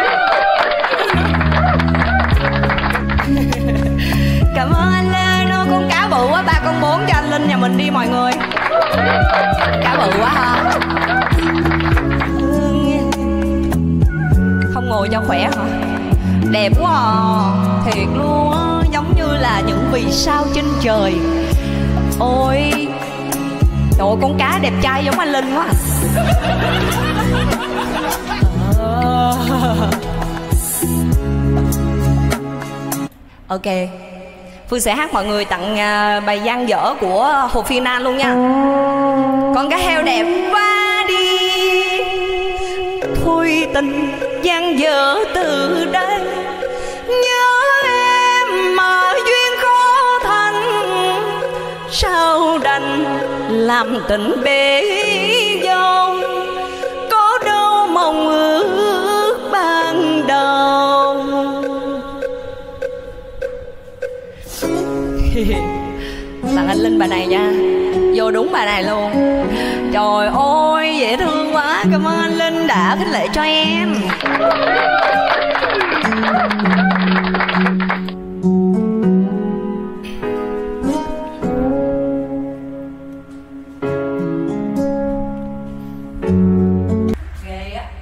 Cảm ơn anh Lên. Ô, con cá bự quá, ba con bốn cho anh Linh nhà mình đi mọi người. Cá bự quá ha. Không ngồi cho khỏe hả? Đẹp quá à. Thiệt luôn á. Giống như là những vì sao trên trời. Ôi trời ơi, con cá đẹp trai giống anh Linh quá. Ok, Phương sẽ hát mọi người tặng uh, bài Dang Dở của Hồ Phi Nan luôn nha. Con cá heo đẹp quá đi, thôi tình dang dở từ đây. Nhớ em mà duyên khó thành, sao đành làm tình bể dâu. Có đâu mong ước ban đầu. Tặng anh Linh bài này nha. Vô đúng bài này luôn. Trời ơi dễ thương quá. Cảm ơn anh Linh đã khích lệ cho em. Ghê á.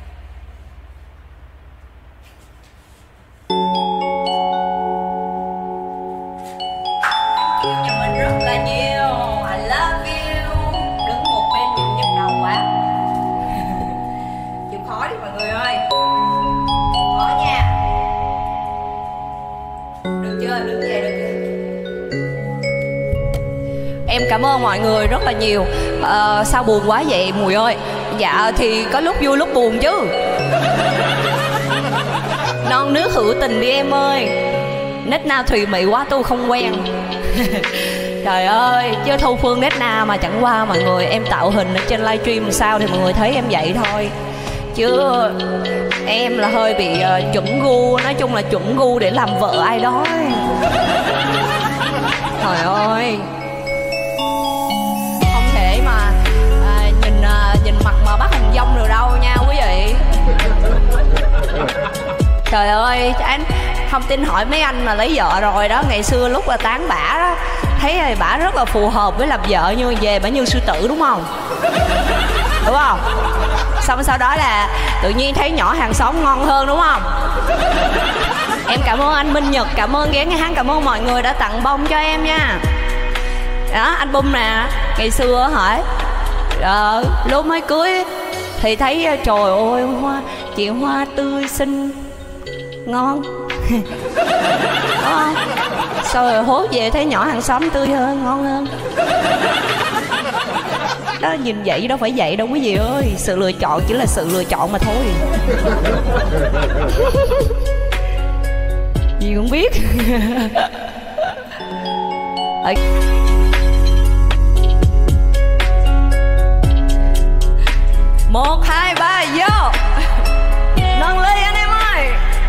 Cho mình rất là nhiều. I love you. Đứng một bên nhìn nhức đầu quá. Chịu khó đi mọi người ơi. Khó nha. Được chưa? Đứng về được chưa? Em cảm ơn mọi người rất là nhiều. à, Sao buồn quá vậy Mùi ơi? Dạ thì có lúc vui lúc buồn chứ. Non nước hữu tình đi em ơi. Nết na thùy mị quá tôi không quen. Trời ơi, chứ Thu Phương nết na mà chẳng qua mọi người. Em tạo hình ở trên livestream sao thì mọi người thấy em vậy thôi. Chứ em là hơi bị uh, chuẩn gu. Nói chung là chuẩn gu để làm vợ ai đó. Trời ơi, không thể mà à, nhìn à, nhìn mặt mà bắt hình dong được đâu nha quý vị. Trời ơi, anh không tin hỏi mấy anh mà lấy vợ rồi đó. Ngày xưa lúc là tán bả đó, thấy là bả rất là phù hợp với làm vợ, như về bả như sư tử đúng không? Đúng không? Xong sau đó là tự nhiên thấy nhỏ hàng xóm ngon hơn đúng không? Em cảm ơn anh Minh Nhật, cảm ơn ghé nghe hát, cảm ơn mọi người đã tặng bông cho em nha. Đó, album nè, ngày xưa hỏi ờ, lúc mới cưới thì thấy trời ơi hoa, chị hoa tươi xinh ngon. Đúng không? Sau rồi hốt về thấy nhỏ hàng xóm tươi hơn, ngon hơn. đó, nhìn vậy đâu phải vậy đâu quý vị ơi. Sự lựa chọn chỉ là sự lựa chọn mà thôi. Gì cũng biết. Ở... một hai ba vô nâng ly anh em ơi.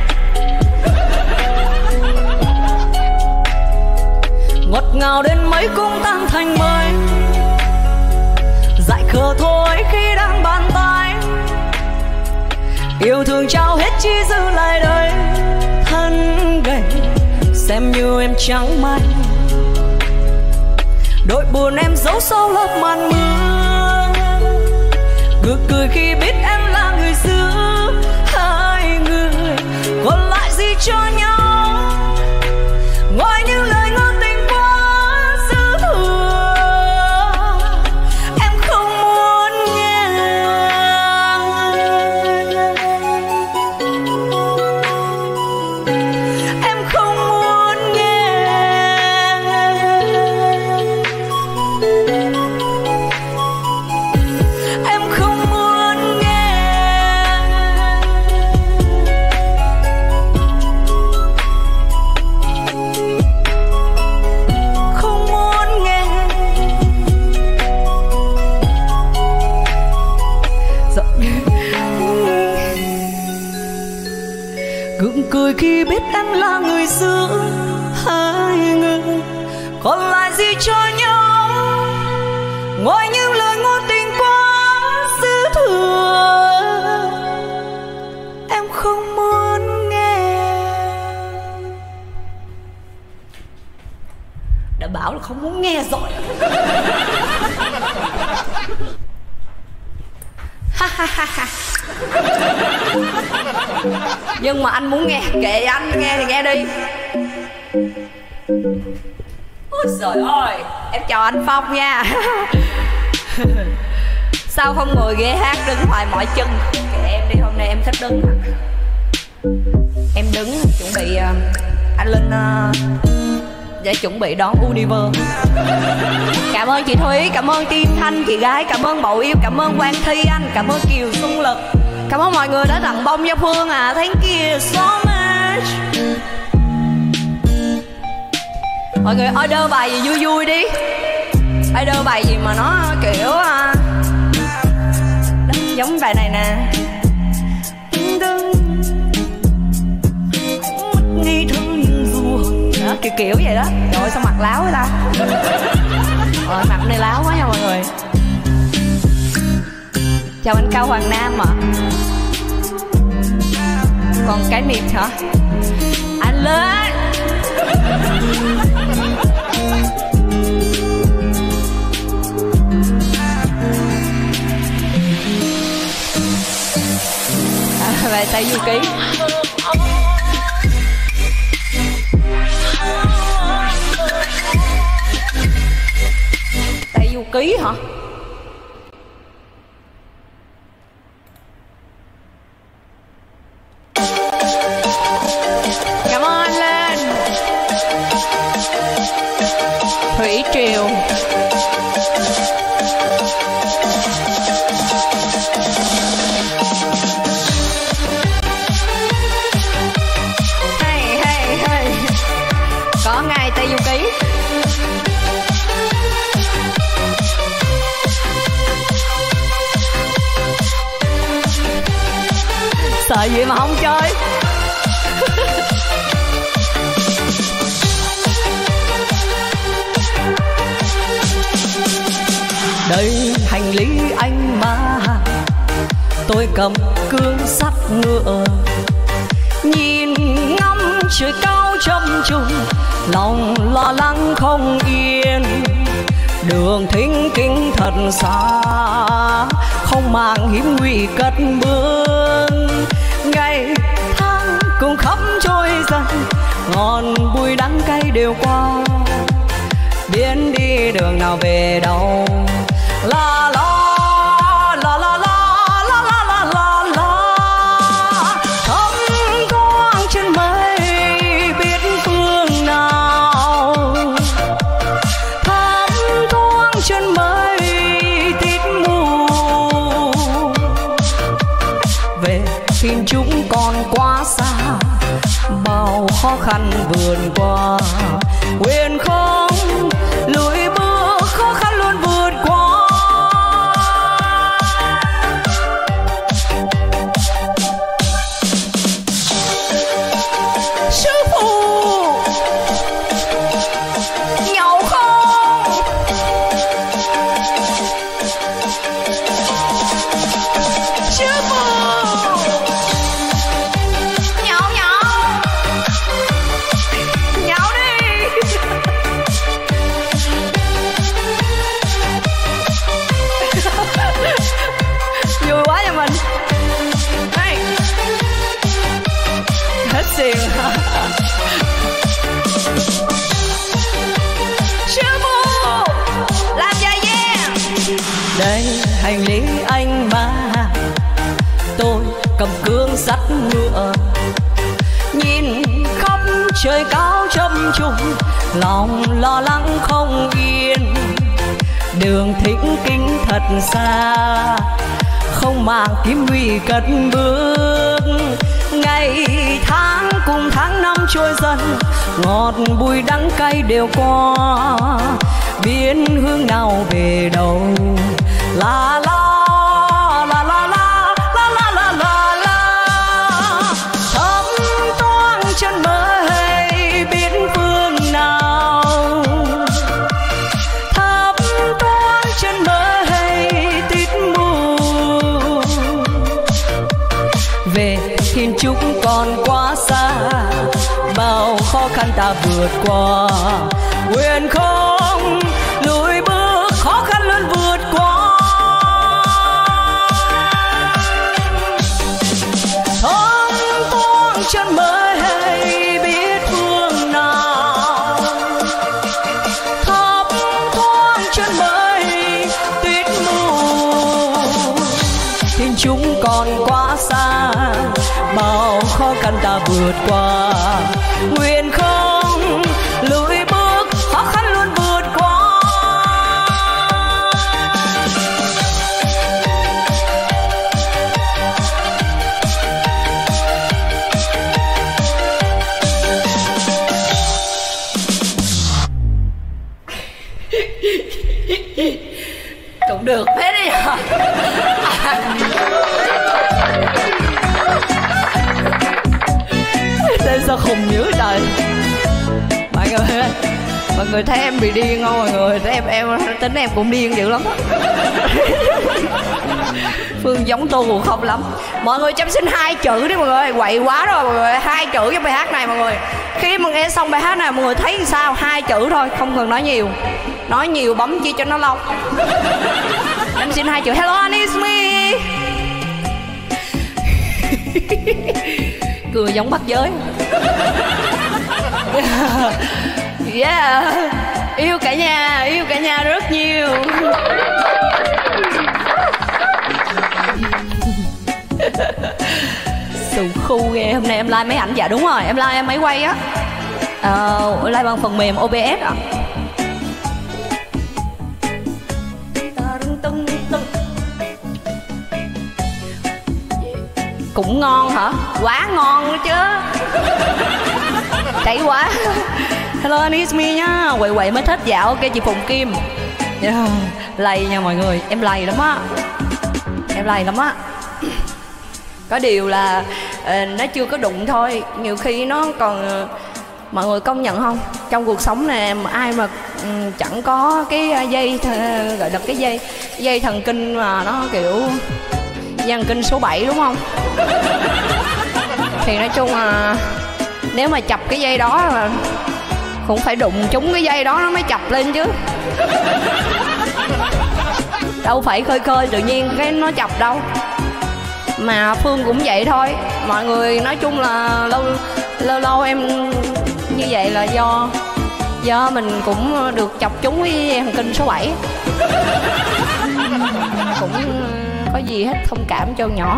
Ngọt ngào đến mấy cũng tan thành mây, dại khờ thôi khi đang bàn tay. Yêu thương trao hết chỉ giữ lại đời thân gầy, xem như em trắng may. Đội buồn em giấu sau lớp màn mưa, gượng cười khi biết em là người giữ hai người. Còn lại gì cho nhau ngoài những lời ngôn tình quá dư thừa. Em không muốn nghe, em không muốn nghe. Em không muốn nghe. Không muốn nghe. Gượng cười khi biết em là người giữ hai người. Còn lại gì cho nhau ngoài những lời ngôn tình quá dư thừa. Em không muốn nghe. Đã bảo là không muốn nghe rồi. Nhưng mà anh muốn nghe, kệ anh, nghe thì nghe đi. Ôi trời ơi, em chào anh Phong nha. Sao không ngồi ghế hát đứng hoài mỏi chân? Kệ em đi, hôm nay em thích đứng. Em đứng chuẩn bị uh, anh Linh uh, để chuẩn bị đón Universe. Cảm ơn chị Thúy, cảm ơn Tim Thanh, chị gái, cảm ơn Bậu Yêu, cảm ơn Quang Thi Anh, cảm ơn Kiều Xuân Lực. Cảm ơn mọi người đã tặng bông cho Phương à. Thank you so much. Mọi người order bài gì vui vui đi. Order bài gì mà nó kiểu uh, đó, giống bài này nè. Nghi thương đó, kiểu kiểu vậy đó. Trời ơi sao mặt láo vậy ta. Rồi mặt này láo quá nha mọi người. Chào anh Cao Hoàng Nam ạ. À. Còn cái miệt hả? Anh lên. À, bài Tây Du Ký. Tây Du Ký hả? Cảm ơn anh Lên. Thủy Triều. Hey, hey, hey. Có ngày Tây Du Ký. Sợ gì mà không chơi. Đây hành lý anh mà tôi cầm cương sắt ngựa, nhìn ngắm trời cao trầm trùng, lòng lo lắng không yên. Đường thính kinh thật xa, không màng hiểm nguy cất bước. Ngày tháng cùng khắp trôi dần, ngọn bùi đắng cay đều qua. Biết đi đường nào về đâu. La la la la la la la la la la. Thắm thoáng trên mây biết phương nào. Thắm thoáng trên mây tít khăn vượt qua. Nguyện không lùi bước khó khăn luôn vượt qua. Sư phụ nhậu không? Sư phụ nhậu nhậu nhậu đi. Vui quá nha mình. Đây hết tiền. Sư phụ làm dài yeah. Đây hành lý anh mang, tôi cầm cương sắt ngựa, nhìn khắp trời cao châm trùng, lòng lo lắng không yên. Đường thỉnh kinh thật xa, không màng kiếm nguy cất bước. Ngày tháng cùng tháng năm trôi dần, ngọt bùi đắng cay đều qua. Biết hướng nào về đâu, la la la la la la la la la la. Thấm toang chân mây biết phương nào, thấm toang chân mây tít mù. Về thiên trúc còn quá xa, bao khó khăn ta vượt qua. Nguyện không lùi bước khó khăn luôn vượt qua. Thấm toang chân mây biết phương nào, thấm toang chân mây tít mù. Thiên chúng còn quá xa, bao khó khăn ta vượt qua. Nguyện không lùi bước khó khăn luôn vượt qua. Cũng được hết đi à. Tên sao khùng dữ trời. Mọi người ơi, mọi người thấy em bị điên không? Mọi người thấy em em tính em cũng điên dữ lắm. Phương giống Tô Ngộ Không lắm. Mọi người chấm xin hai chữ đi mọi người, quậy quá rồi mọi người. Hai chữ trong bài hát này mọi người. Khi mà nghe xong bài hát này mọi người thấy sao? Hai chữ thôi, không cần nói nhiều. Nói nhiều bấm chi cho nó lâu. Em xin hai chữ hello it's me. Cười giống bắt giới. Yeah. Yêu cả nhà, yêu cả nhà rất nhiều. Sù khu ghê. Hôm nay em like mấy ảnh. Dạ đúng rồi, em like em máy quay á. uh, Like bằng phần mềm ô bê ét ạ. Cũng ngon hả? Quá ngon nữa chứ. Cháy quá. Hello it's me nhá. Quậy quậy mới thích. Dạ ok chị Phùng Kim. Yeah. Lầy nha mọi người. Em lầy lắm á. Em lầy lắm á. Có điều là uh, nó chưa có đụng thôi. Nhiều khi nó còn uh, mọi người công nhận không? Trong cuộc sống này ai mà um, chẳng có cái dây uh, gọi là cái dây dây thần kinh mà nó kiểu dây kinh số bảy đúng không? Thì nói chung là nếu mà chập cái dây đó là cũng phải đụng trúng cái dây đó nó mới chập lên chứ. Đâu phải khơi khơi tự nhiên cái nó chập đâu. Mà Phương cũng vậy thôi. Mọi người nói chung là lâu lâu lâu em như vậy là do do mình cũng được chọc trúng với thần kinh số bảy. Cũng có gì hết, thông cảm cho nhỏ.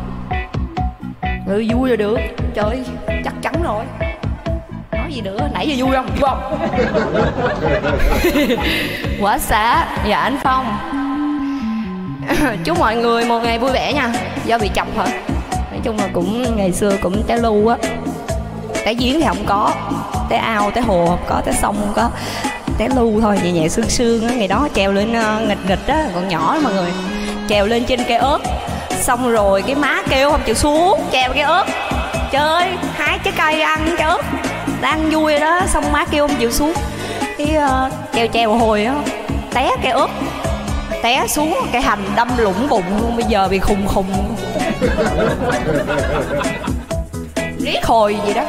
Ừ, vui là được. Trời, chắc chắn rồi. Nói gì nữa, nãy giờ vui không? Vui không? Quả xả. Dạ anh Phong. Chúc mọi người một ngày vui vẻ nha. Do bị chọc hả? Nói chung là cũng ngày xưa cũng té lu á. té giếng thì không có, té ao, té hồ không có, té sông không có, té lu thôi, nhẹ nhẹ sương sương á. Ngày đó trèo lên uh, nghịch nghịch á, còn nhỏ đó mọi người, trèo lên trên cây ớt, xong rồi cái má kêu không chịu xuống, trèo cây ớt chơi, hái trái cây ăn trái ớt, đang vui rồi đó, xong má kêu không chịu xuống, cái uh, trèo trèo hồi á, té cây ớt, té xuống cây hành đâm lủng bụng luôn, bây giờ bị khùng khùng riết hồi gì đó.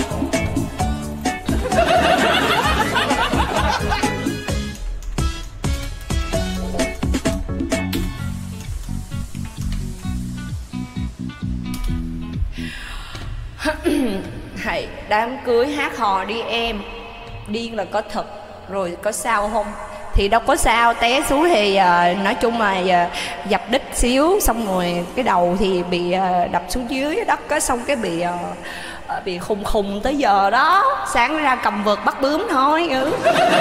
Hãy đám cưới hát hò đi em, điên là có thật, rồi có sao không? Thì đâu có sao, té xuống thì uh, nói chung là uh, dập đích xíu, xong rồi cái đầu thì bị uh, đập xuống dưới đất á, xong cái bị uh, uh, bị khùng khùng tới giờ đó, sáng ra cầm vợt bắt bướm thôi. Ừ.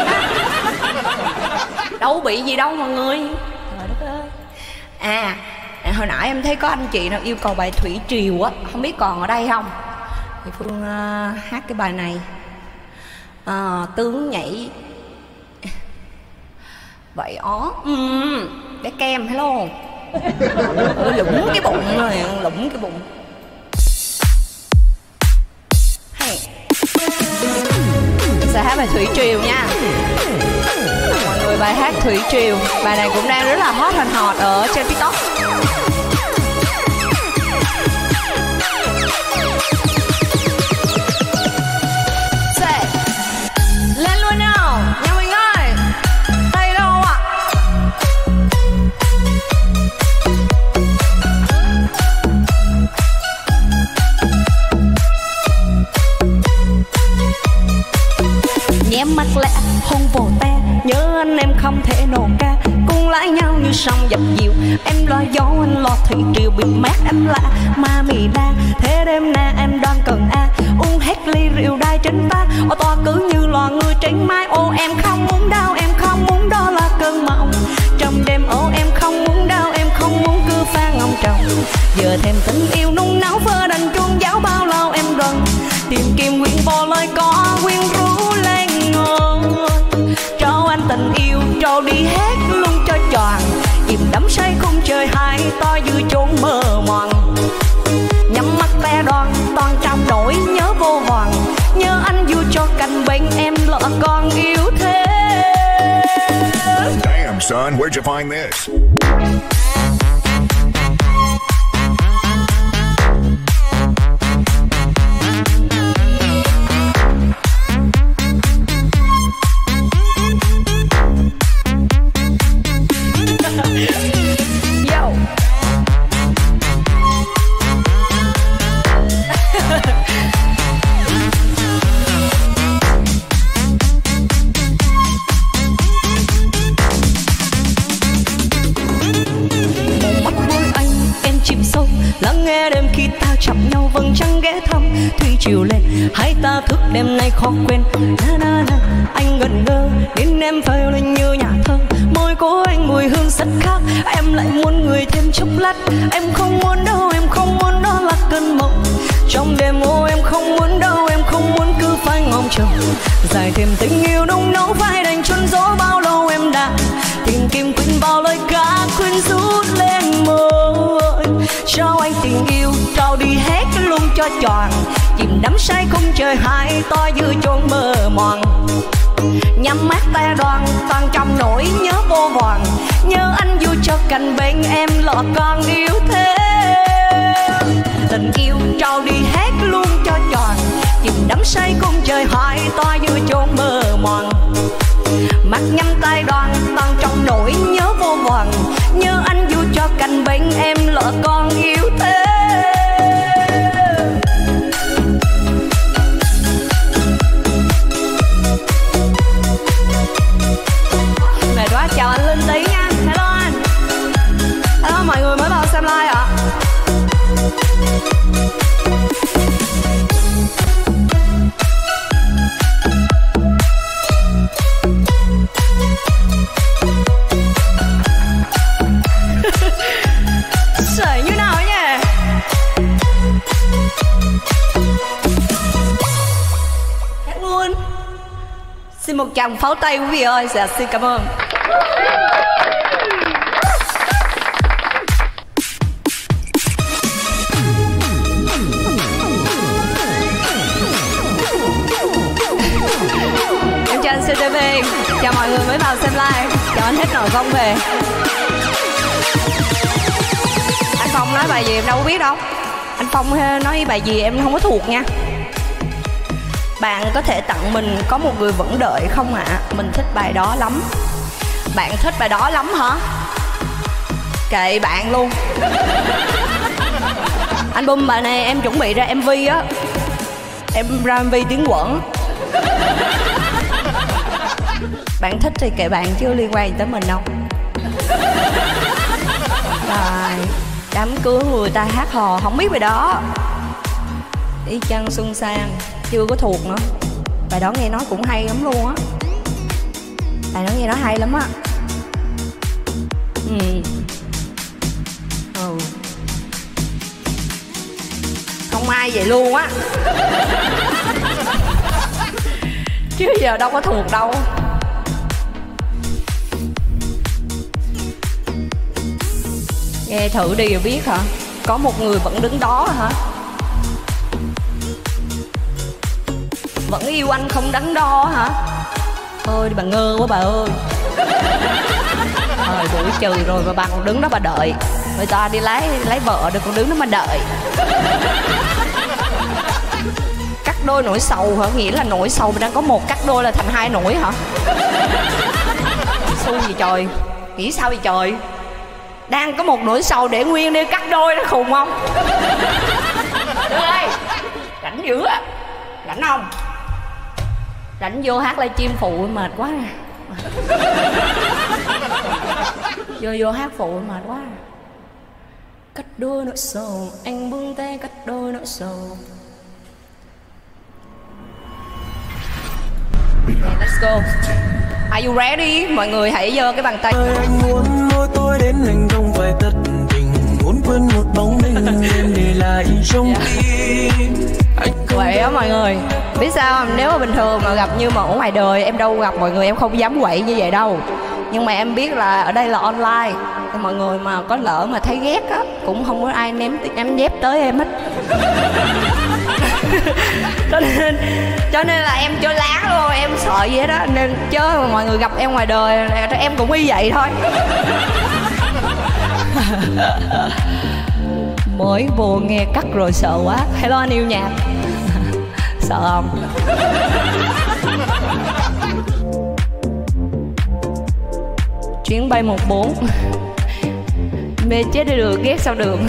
Đâu bị gì đâu mọi người. Trời đất ơi. À, hồi nãy em thấy có anh chị nào yêu cầu bài Thủy Triều á, không biết còn ở đây không? Thì Phương uh, hát cái bài này. uh, Tướng nhảy vậy ó, uhm, để kem, hello. Lũng cái bụng rồi, lũng cái bụng. Hey. Sẽ hát bài Thủy Triều nha. Mọi người, bài hát Thủy Triều, bài này cũng đang rất là hot hot hot ở trên TikTok. Lên luôn nào, nhà mình ơi. Đây đâu ạ? Nhem mắt lẹ, hôn vồ te, nhớ anh em không thể nổ ca, cùng lái nhau như sông dập dìu. Em lo gió, anh lo thủy triều, bị mát em lạ ma mì đa. Thế đêm nay em đang cần a, uống hết ly rượu đai trên ta, ô to cứ như lò người trên mái. Ô em không muốn đau, em không muốn, đó là cơn mộng trong đêm. Ô em không muốn đau, em không muốn cứ pha ngông trầu. Giờ thêm tình yêu nung nấu phơ đành chuông giáo, bao lâu em gần tìm kiếm nguyện vô lời có quyến rũ lên ngồi. Cho anh tình yêu trôi đi hết luôn cho tròn, chìm đắm say khung trời hai to dư chốn mơ màng. Nhắm mắt te đoan toàn trong nỗi nhớ vô vàn, nhớ anh dù cho cạnh bên em lỡ còn yêu thế.
Damn son, where'd you find this?
Yo. Lắng nghe đêm khi ta chạm nhau, vầng trăng ghé thăm thủy triều lên, hai ta thức đêm nay khó quên. Na na na, anh ngẩn ngơ đến em phơi lên như nhà thơ, môi của anh mùi hương rất khác, em lại muốn người thêm chốc lát. Em không muốn đâu, em không muốn, đó là cơn mộng trong đêm. Ô em không muốn đâu, em không muốn cứ phải ngóng chờ, dài thêm tình yêu nung nấu vai đành chôn gió. Bao lâu em đã tìm kiếm quên bao lời ca quyến rũ lên môi, cho anh tình yêu trao đi hết luôn cho tròn, chìm đắm say khung trời hai to dư chốn mơ màng. Nhắm mắt ta đoan toàn trong nỗi nhớ vô vàn, nhớ anh dù cho cạnh bên em lọ còn yêu thế. Tình yêu trao đi hết luôn cho tròn, chìm đắm say khung trời hai to dư chốn mơ màng. Mắt nhắm tay đoan toàn trong nỗi nhớ vô vàn, nhớ anh dù cho cạnh bên em lỡ còn yêu thế. Mệt quá, chào anh Linh Tý nha. Hello anh. Hello mọi người mới vào xem live ạ. Sợi như nào nhỉ? một tràng pháo tay quý vị ơi. Dạ xin cảm ơn. Em chào anh xê tê vê, chào mọi người mới vào xem live, chào anh hết nồi công về. Anh Phong nói bài gì em đâu có biết đâu. Anh Phong nói bài gì em không có thuộc nha. Bạn có thể tặng mình Có Một Người Vẫn Đợi không ạ? À? Mình thích bài đó lắm. Bạn thích bài đó lắm hả? Kệ bạn luôn. Album bài này em chuẩn bị ra em vê á. Em ra em vê tiếng quẩn. Bạn thích thì kệ bạn chứ liên quan gì tới mình đâu. Rồi, đám cưới người ta hát hò không biết bài đó. Đi chăng xuân sang chưa có thuộc nữa. Bài đó nghe nói cũng hay lắm luôn á. Bài đó nghe nói hay lắm á. Ừ. Ừ. Không ai vậy luôn á. Chứ giờ đâu có thuộc đâu. Nghe thử đi rồi biết hả? Có một người vẫn đứng đó hả? Vẫn yêu anh không đắn đo hả? Thôi bà ngơ quá bà ơi. Thời buổi trừ rồi mà bà còn đứng đó bà đợi. Người ta đi lấy lấy vợ được còn đứng đó mà đợi. Cắt đôi nỗi sầu hả? Nghĩa là nỗi sầu mình đang có một, cắt đôi là thành hai nỗi hả? Xui gì trời. Nghĩ sao vậy trời? Đang có một nỗi sầu để nguyên đi cắt đôi nó khùng không? Đưa đây. Rảnh dữ á. Rảnh không? Rảnh vô hát livestream phụ mệt quá nè. Vô vô hát phụ mệt quá nè. Cắt đôi nỗi sầu, anh buông tay cắt đôi nỗi sầu. Okay, let's go. Are you ready? Mọi người hãy giơ cái bàn tay.
Anh muốn mỗi tối đến hành động phải tất tình, muốn quên một bóng hình em để lại trong tim.
Vậy á mọi người, biết sao không? Nếu mà bình thường mà gặp như mà ở ngoài đời em đâu gặp mọi người, em không dám quậy như vậy đâu. Nhưng mà em biết là ở đây là online, thì mọi người mà có lỡ mà thấy ghét á, cũng không có ai ném ném dép tới em hết. cho nên cho nên là em chơi láng luôn, em sợ gì hết đó. Nên chứ mọi người gặp em ngoài đời em cũng y vậy thôi. Mới vô nghe cắt rồi sợ quá. Hello anh yêu nhạc. Sợ không? Chuyến bay một bốn. Mê chết đi được, ghét sao được.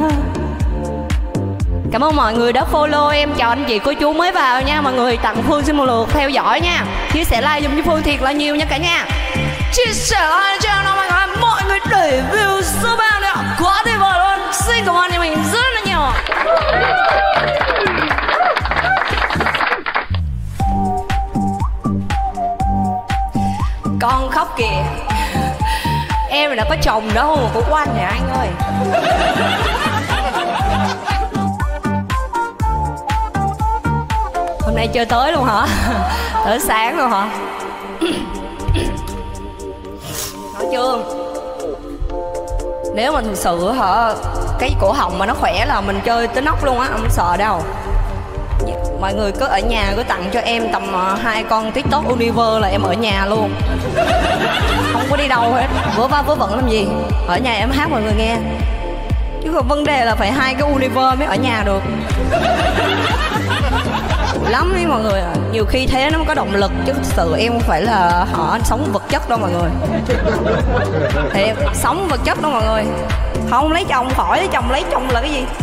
Cảm ơn mọi người đã follow em. Chào anh chị cô chú mới vào nha. Mọi người tặng Phương xin một lượt theo dõi nha. Chia sẻ like dùm cho Phương thiệt là nhiều nha cả nhà. Chia sẻ like cho nó mọi người. Mọi người để view số ba nữa. Quá tuyệt vời luôn. Xin cảm ơn nhà mình rất là nhiều. Con khóc kìa. Em đã có chồng đâu mà cũng quanh nhà anh ơi. Hôm nay chơi tới luôn hả? Tới sáng luôn hả? Nói chưa? Nếu mà thực sự hả, cái cổ họng mà nó khỏe là mình chơi tới nóc luôn á, không sợ đâu. Mọi người cứ ở nhà cứ tặng cho em tầm hai con TikTok Universe là em ở nhà luôn. Không có đi đâu hết, vớ va vớ vẩn làm gì. Ở nhà em hát mọi người nghe. Chứ không vấn đề là phải hai cái Universe mới ở nhà được. Lắm ấy mọi người. Nhiều khi thế nó mới có động lực. Chứ thực sự em không phải là họ sống vật chất đâu mọi người. Thì em sống vật chất đâu mọi người. Không lấy chồng, khỏi lấy chồng, lấy chồng là cái gì?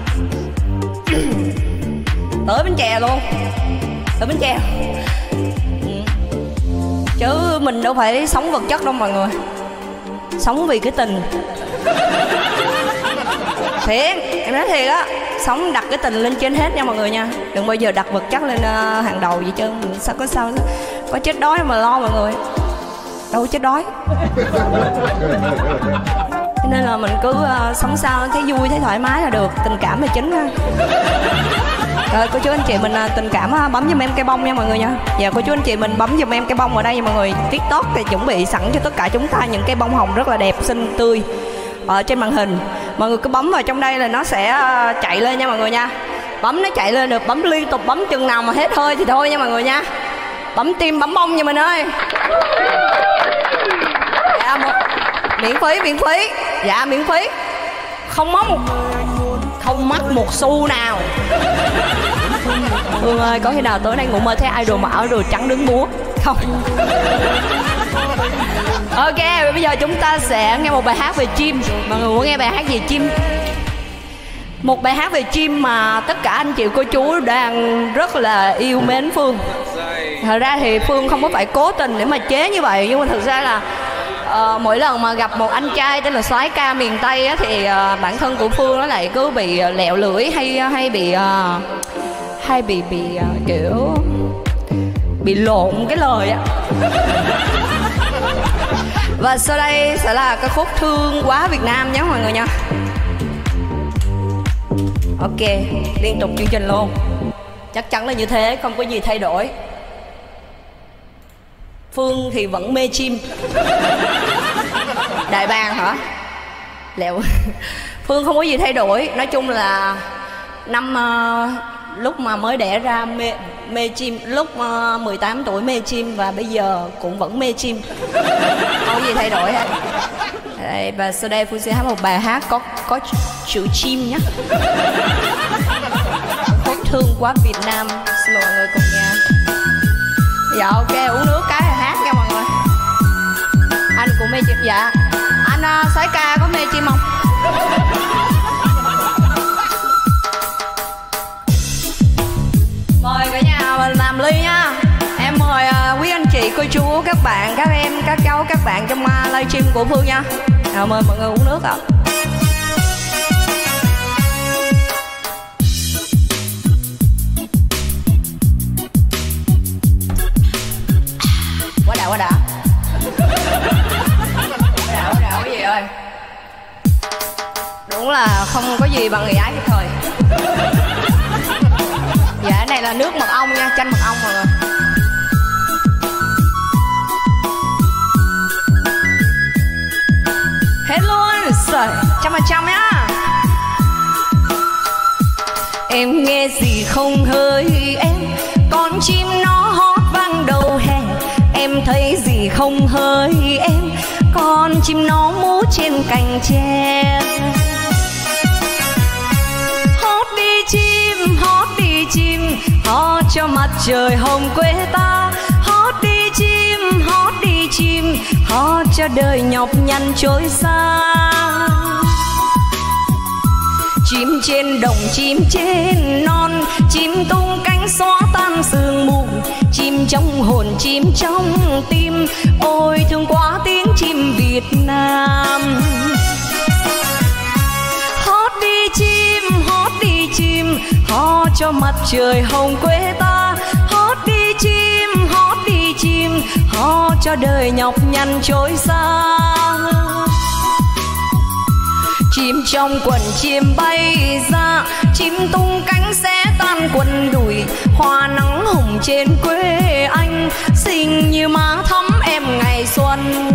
Tới Bến Tre luôn. Tới Bến Tre. Chứ mình đâu phải sống vật chất đâu mọi người. Sống vì cái tình. Thiệt, em nói thiệt á. Sống đặt cái tình lên trên hết nha mọi người nha. Đừng bao giờ đặt vật chất lên uh, hàng đầu vậy chứ. Sao có sao có chết đói mà lo mọi người. Đâu chết đói. Cho nên là mình cứ uh, sống sao thấy vui, thấy thoải mái là được. Tình cảm là chính ha. Rồi cô chú anh chị mình tình cảm bấm giùm em cây bông nha mọi người nha. Dạ cô chú anh chị mình bấm giùm em cây bông ở đây nha mọi người. TikTok thì chuẩn bị sẵn cho tất cả chúng ta những cây bông hồng rất là đẹp, xinh, tươi ở trên màn hình. Mọi người cứ bấm vào trong đây là nó sẽ chạy lên nha mọi người nha. Bấm nó chạy lên được, bấm liên tục, bấm chừng nào mà hết hơi thì thôi nha mọi người nha. Bấm tim, bấm bông nha mình ơi. Dạ một miễn phí, miễn phí. Dạ miễn phí. Không mất một không mất một xu nào. Hương ơi, có khi nào tối nay ngủ mơ thấy idol mà áo đồ trắng đứng múa không? Ok, bây giờ chúng ta sẽ nghe một bài hát về chim. Mọi người muốn nghe bài hát về chim? Một bài hát về chim mà tất cả anh chị cô chú đang rất là yêu mến Phương. Thật ra thì Phương không có phải cố tình để mà chế như vậy, nhưng mà thực ra là uh, mỗi lần mà gặp một anh trai tên là soái ca miền Tây á, thì uh, bản thân của Phương nó lại cứ bị lẹo lưỡi hay hay bị uh, hay bị bị uh, kiểu bị lộn cái lời á. Và sau đây sẽ là ca khúc Thương Quá Việt Nam nhé mọi người nha. Ok, liên tục chương trình luôn. Chắc chắn là như thế, không có gì thay đổi. Phương thì vẫn mê chim. Đại bàng hả? Lẹo. Phương không có gì thay đổi. Nói chung là năm uh, lúc mà mới đẻ ra mê, mê chim. Lúc uh, mười tám tuổi mê chim. Và bây giờ cũng vẫn mê chim. Không có gì thay đổi hết. Đây, và sau đây Phương sẽ hát một bài hát có có chữ chim nhé. Khúc Thương Quá Việt Nam. Xin mời mọi người cùng nghe. Dạ ok, uống nước cái là hát nha mọi người. Anh cũng mê chim. Dạ anh uh, soái ca có mê chim không? Mời cả nhà mình làm ly nha. Em mời uh, quý anh chị, cô chú, các bạn, các em, các cháu, các bạn trong uh, livestream của Phương nha. À, mời mọi người uống nước ạ. Quá đã, quá đã. Quá đã, quá đã, cái gì ơi. Đúng là không có gì bằng người ái kịp thời. Dạ, cái này là nước mật ong nha, chanh mật ong mọi người. Hết luôn, rồi, trăm phần trăm nhá. Em nghe gì không hỡi em, con chim nó hót vang đầu hè. Em thấy gì không hỡi em, con chim nó múa trên cành tre. Hót đi chim, hót đi chim, hót cho mặt trời hồng quê ta. Hót đi chim, hót đi chim, hót cho đời nhọc nhằn trôi xa. Chim trên đồng, chim trên non, chim tung cánh xóa tan sương mù. Chim trong hồn, chim trong tim, ôi thương quá tiếng chim Việt Nam. Hót đi chim, hót đi chim, hót cho mặt trời hồng quê ta. Hót đi chim, hót đi chim, hót cho đời nhọc nhằn trôi xa. Chim trong quần chim bay ra, chim tung cánh sẽ tan quần đùi. Hoa nắng hồng trên quê anh, xinh như má thắm em ngày xuân.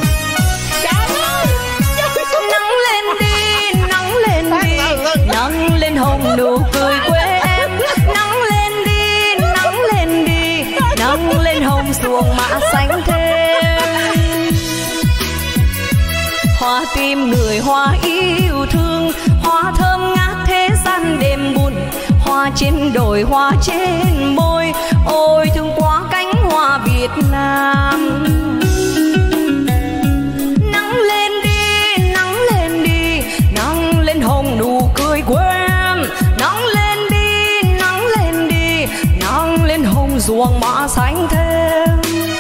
Nắng lên đi, nắng lên đi, nắng lên hồng nụ cười quê em. Nắng lên đi, nắng lên đi, nắng lên hồng xuồng mã xanh thêm. Hoa tim người hoa yêu thương, hoa thơm ngát thế gian đêm buồn. Hoa trên đồi, hoa trên môi, ôi thương quá cánh hoa Việt Nam. Nắng lên đi, nắng lên đi, nắng lên hồng nụ cười quê em. Nắng lên đi, nắng lên đi, nắng lên hồng ruộng mã xanh thêm.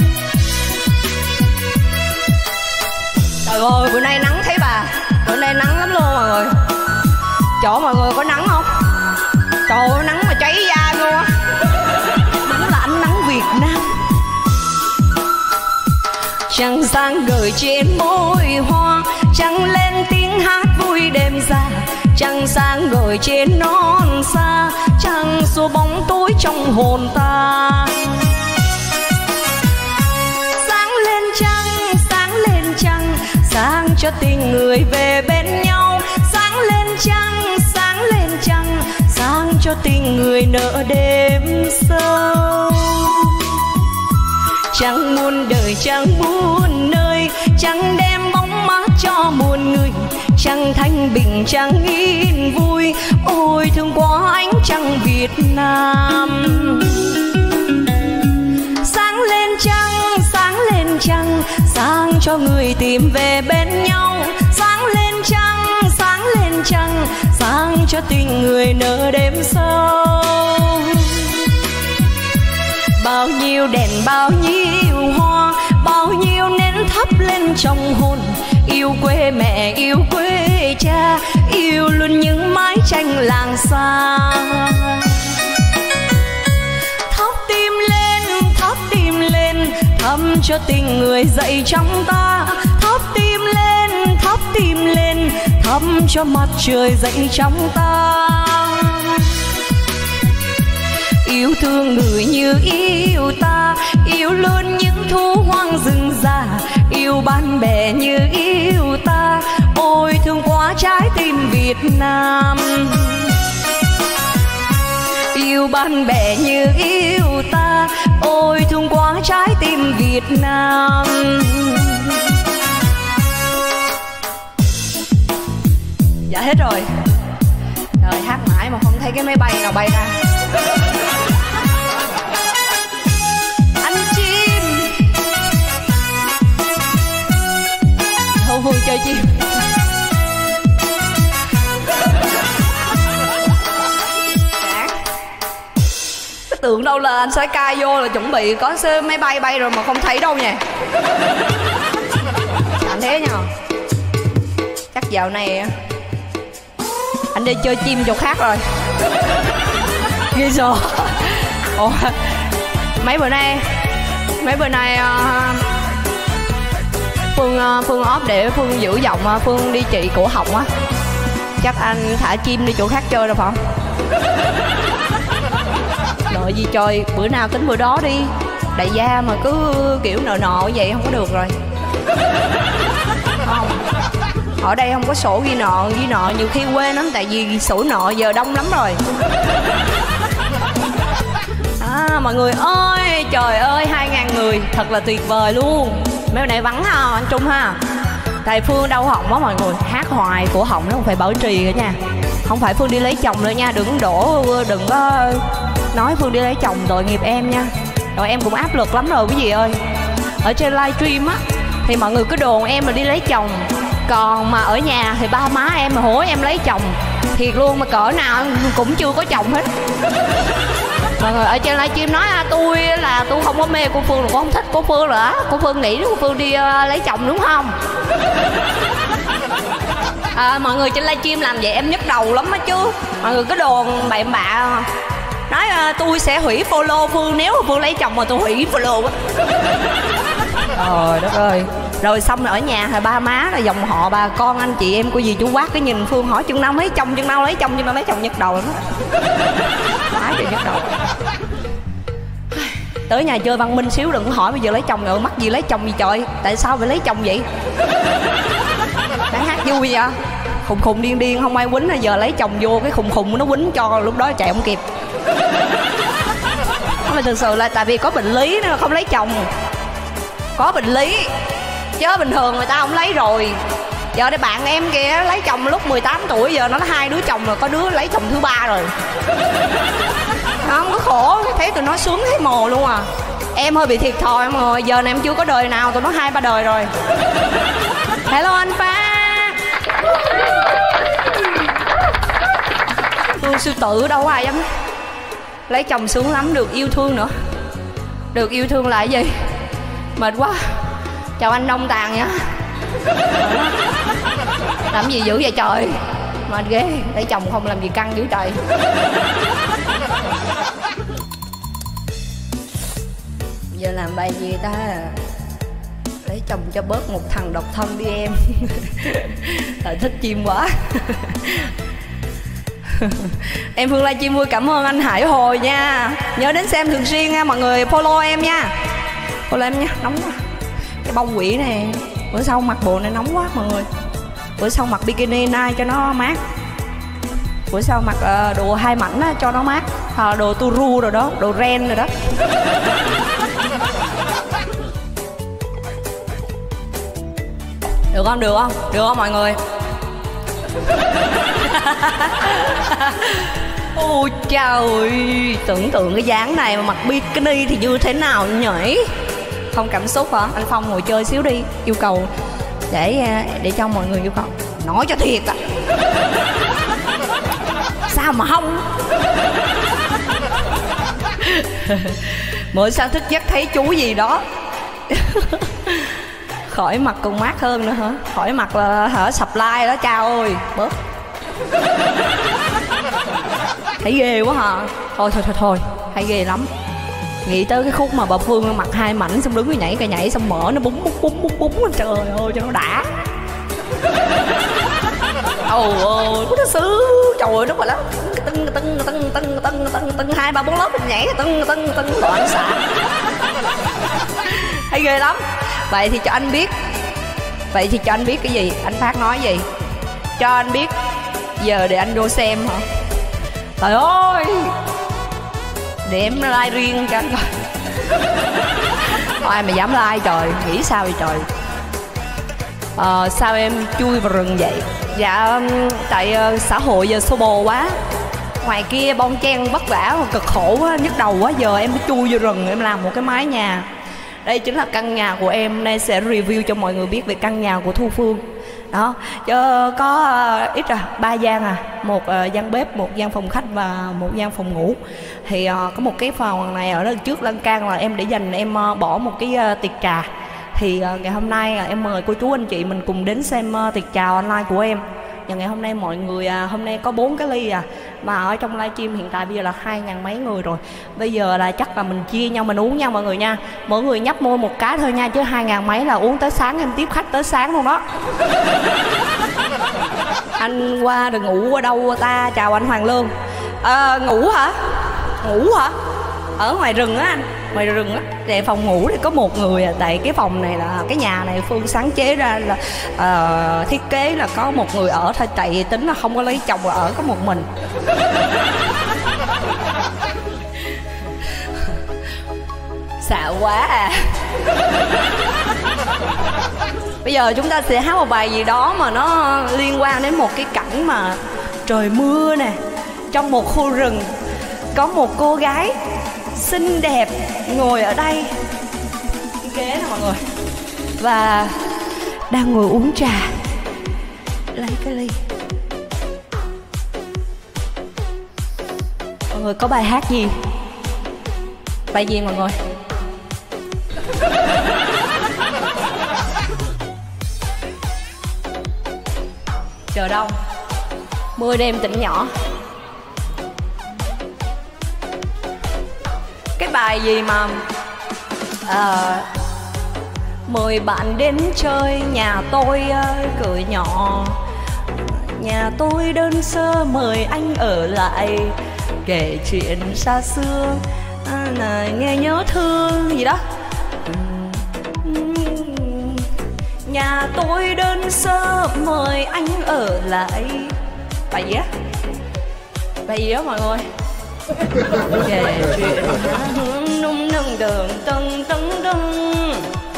Trời ơi, bữa nay nắng thấy bà. Bữa nay nắng lắm luôn mọi người. Chỗ mọi người có nắng không? Trời ơi, nắng mà cháy da luôn á. Đúng là ánh nắng Việt Nam. Trăng sáng gửi trên môi hoa, trăng lên tiếng hát vui đêm ra. Trăng trăng sáng ngời trên non xa, trăng xua bóng tối trong hồn ta. Sáng lên trăng, sáng lên trăng, sáng cho tình người về bên nhau. Sáng lên trăng, sáng lên trăng, sáng cho tình người nợ đêm sâu. Trăng muôn đời trăng muôn nơi, trăng đem bóng mát cho muôn người. Trăng thanh bình trăng yên vui, ôi thương quá ánh trăng Việt Nam. Sáng lên trăng, sáng lên trăng, sáng cho người tìm về bên nhau. Sáng lên trăng, sáng lên trăng, sáng cho tình người nợ đêm sâu. Bao nhiêu đèn bao nhiêu hoa, bao nhiêu nến thắp lên trong hồn. Yêu quê mẹ yêu quê cha, yêu luôn những mái tranh làng xa. Thắp tim lên, thắp tim lên, thắp cho tình người dậy trong ta. Thắp tim lên, thắp tim lên, thắp cho mặt trời dậy trong ta. Yêu thương người như yêu ta, yêu luôn những thú hoang rừng già. Yêu bạn bè như yêu ta, ôi thương quá trái tim Việt Nam. Yêu bạn bè như yêu ta, ôi thương quá trái tim Việt Nam. Dạ hết rồi. Trời, hát mãi mà không thấy cái máy bay nào bay ra. Anh chim Thôi vui chơi chim. Cái tưởng đâu là anh sẽ cai vô là chuẩn bị có xe máy bay bay rồi mà không thấy đâu nha. Anh thế nhờ. Chắc dạo này anh đi chơi chim chỗ khác rồi. Ghê sợ. Ủa, mấy bữa nay mấy bữa nay uh, Phương uh, Phương off để Phương giữ giọng, uh, Phương đi trị cổ họng á. Chắc anh thả chim đi chỗ khác chơi rồi phải không? Nội gì trời, bữa nào tính bữa đó đi. Đại gia mà cứ kiểu nợ nọ vậy không có được rồi. Không, ở đây không có sổ ghi nợ, ghi nợ nhiều khi quên lắm. Tại vì sổ nợ giờ đông lắm rồi. À, mọi người ơi, trời ơi, hai ngàn người thật là tuyệt vời luôn. Mấy bữa nay vắng ha anh Trung ha. Tại Phương đau họng quá mọi người, hát hoài cổ họng nó không phải bảo trì nữa nha. Không phải Phương đi lấy chồng nữa nha, đừng đổ, đừng có nói Phương đi lấy chồng tội nghiệp em nha. Rồi em cũng áp lực lắm rồi quý vị ơi. Ở trên livestream á thì mọi người cứ đồn em là đi lấy chồng, còn mà ở nhà thì ba má em mà hối em lấy chồng. Thiệt luôn, mà cỡ nào cũng chưa có chồng hết. Mọi người ở trên livestream nói à, tôi là tôi không có mê cô Phương, là cô không thích cô Phương nữa. Cô Phương nghĩ cô Phương đi uh, lấy chồng đúng không? À, mọi người trên livestream làm vậy em nhức đầu lắm á chứ. Mọi người cứ đồn bậy bạ nói uh, tôi sẽ hủy follow Phương nếu mà Phương lấy chồng, mà tôi hủy follow á. Trời đất ơi. Rồi xong rồi ở nhà thì ba má là dòng họ bà con anh chị em cô dì chú bác cái nhìn Phương hỏi chừng nào lấy chồng, chừng nào lấy chồng, chừng nào lấy chồng, nhức đầu lắm á. Mãi trời nhức đầu. Tới nhà chơi văn minh xíu đừng có hỏi bây giờ lấy chồng rồi, mắc gì lấy chồng gì trời. Tại sao phải lấy chồng vậy? Đang hát vui vậy. Khùng khùng điên điên không ai quýnh, giờ lấy chồng vô cái khùng khùng nó quýnh cho, lúc đó chạy không kịp. Không phải thực sự là tại vì có bệnh lý nên không lấy chồng. Có bệnh lý chứ bình thường người ta không lấy rồi. Giờ đây bạn em kia lấy chồng lúc mười tám tuổi, giờ nó hai đứa chồng rồi, có đứa lấy chồng thứ ba rồi. Không có khổ, thấy tụi nó sướng thấy mồ luôn à. Em hơi bị thiệt thòi mọi người, giờ này em chưa có đời nào, tụi nó hai ba đời rồi. Hello anh Pha. Phương sư tử đâu có ai dám. Lấy chồng sướng lắm, được yêu thương nữa. Được yêu thương là cái gì? Mệt quá. Chào anh Đông Tàn nhá. Làm gì dữ vậy trời. Mệt ghê. Lấy chồng không làm gì căng dữ trời. Giờ làm bài gì ta? Lấy chồng cho bớt một thằng độc thân đi em. Tại thích chim quá. Em Phương livestream vui, cảm ơn anh Hải Hồi nha. Nhớ đến xem thường xuyên nha mọi người, follow em nha. Follow em nha, nóng quá. Cái bông quỷ này, bữa sau mặc bộ này nóng quá mọi người. Bữa sau mặc bikini night cho nó mát. Bữa sau mặc uh, đồ hai mảnh á, cho nó mát. Hoặc đồ turu rồi đó, đồ ren rồi đó. Được không, được không, được không mọi người? Ôi trời, tưởng tượng cái dáng này mà mặc bikini thì như thế nào nhỉ? Không cảm xúc hả? Anh Phong ngồi chơi xíu đi. Yêu cầu để để cho mọi người yêu cầu. Nói cho thiệt à. Sao mà không? Mới sáng thức giấc thấy chú gì đó. Khỏi mặt còn mát hơn nữa hả? Khỏi mặt là hả supply đó cha ơi. Bớt. Thấy ghê quá hả? Thôi thôi thôi thôi, thấy ghê lắm. Nghĩ tới cái khúc mà bà Phương mặc hai mảnh xong đứng rồi nhảy cái nhảy xong mở nó búng búng búng búng búng, trời ơi cho nó đã. Ồ ôi, có nó sướng, trời ơi đúng rồi lắm. Tưng tưng tưng tưng tưng tưng tưng hai ba bốn lớp mình nhảy tưng tưng tưng loạn xạ. Thấy ghê lắm. Vậy thì cho anh biết. Vậy thì cho anh biết cái gì? Anh Phát nói gì? Cho anh biết. Giờ để anh vô xem hả? Trời ơi. Để em like riêng cho anh coi. Ai mà dám like trời, nghĩ sao vậy trời? Ờ, sao em chui vào rừng vậy? Dạ tại uh, xã hội giờ xô bồ quá. Ngoài kia bon chen vất vả cực khổ quá, nhức đầu quá, giờ em mới chui vô rừng em làm một cái mái nhà. Đây chính là căn nhà của em, nay sẽ review cho mọi người biết về căn nhà của Thu Phương. Đó, chứ có uh, ít à, ba gian à, một uh, gian bếp, một gian phòng khách và một gian phòng ngủ. Thì uh, có một cái phòng này ở đằng trước lan can là em để dành em uh, bỏ một cái uh, tiệc trà. Thì uh, ngày hôm nay uh, em mời cô chú anh chị mình cùng đến xem uh, tiệc trà online của em. Và ngày hôm nay mọi người à, hôm nay có bốn cái ly à, mà ở trong livestream hiện tại bây giờ là hai ngàn mấy người rồi. Bây giờ là chắc là mình chia nhau mình uống nha mọi người nha. Mỗi người nhấp môi một cái thôi nha, chứ hai ngàn mấy là uống tới sáng, em tiếp khách tới sáng luôn đó. Anh qua rồi ngủ ở đâu ta? Chào anh Hoàng Lương. À, ngủ hả? Ngủ hả? Ở ngoài rừng á anh, ngoài rừng á. Để phòng ngủ thì có một người à, tại cái phòng này là cái nhà này Phương sáng chế ra là uh, thiết kế là có một người ở thôi, tại tính là không có lấy chồng là ở có một mình. Xạo quá à. Bây giờ chúng ta sẽ hát một bài gì đó mà nó liên quan đến một cái cảnh mà trời mưa nè, trong một khu rừng có một cô gái xinh đẹp ngồi ở đây ghế nè mọi người, và đang ngồi uống trà, lấy cái ly. Mọi người có bài hát gì? Bài gì mọi người? Chờ đông, mưa đêm tỉnh nhỏ. Cái bài gì mà à, mời bạn đến chơi nhà tôi cửa nhỏ, nhà tôi đơn sơ mời anh ở lại, kể chuyện xa xưa à, nghe nhớ thương gì đó. Nhà tôi đơn sơ mời anh ở lại. Bài gì á? Bài gì đó mọi người? Kể chuyện nung nung đường tưng tưng tưng.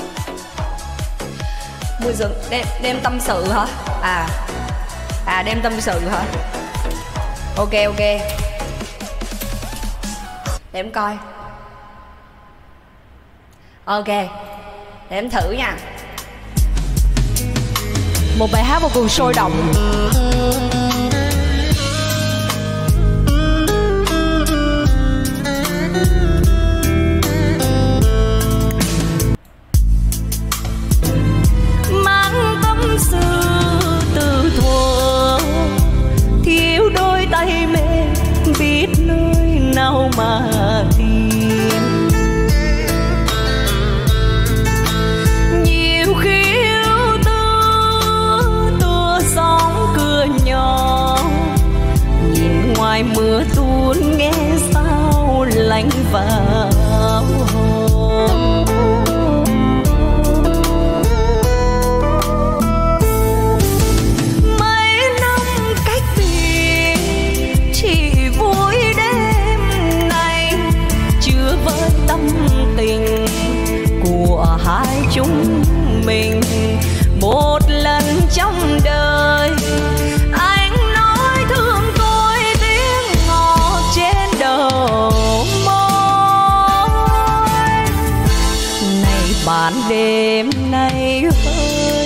Mùi rừng đêm đêm tâm sự hả? À à đêm tâm sự hả? Ok ok. Để em coi. Ok, để em thử nha. Một bài hát vô cùng sôi động. Mang tâm sự từ thuở, thiếu đôi tay mềm biết nơi nào mà tìm. Nhiều khi ưu tư tựa sóng cửa màn đêm nay ơi.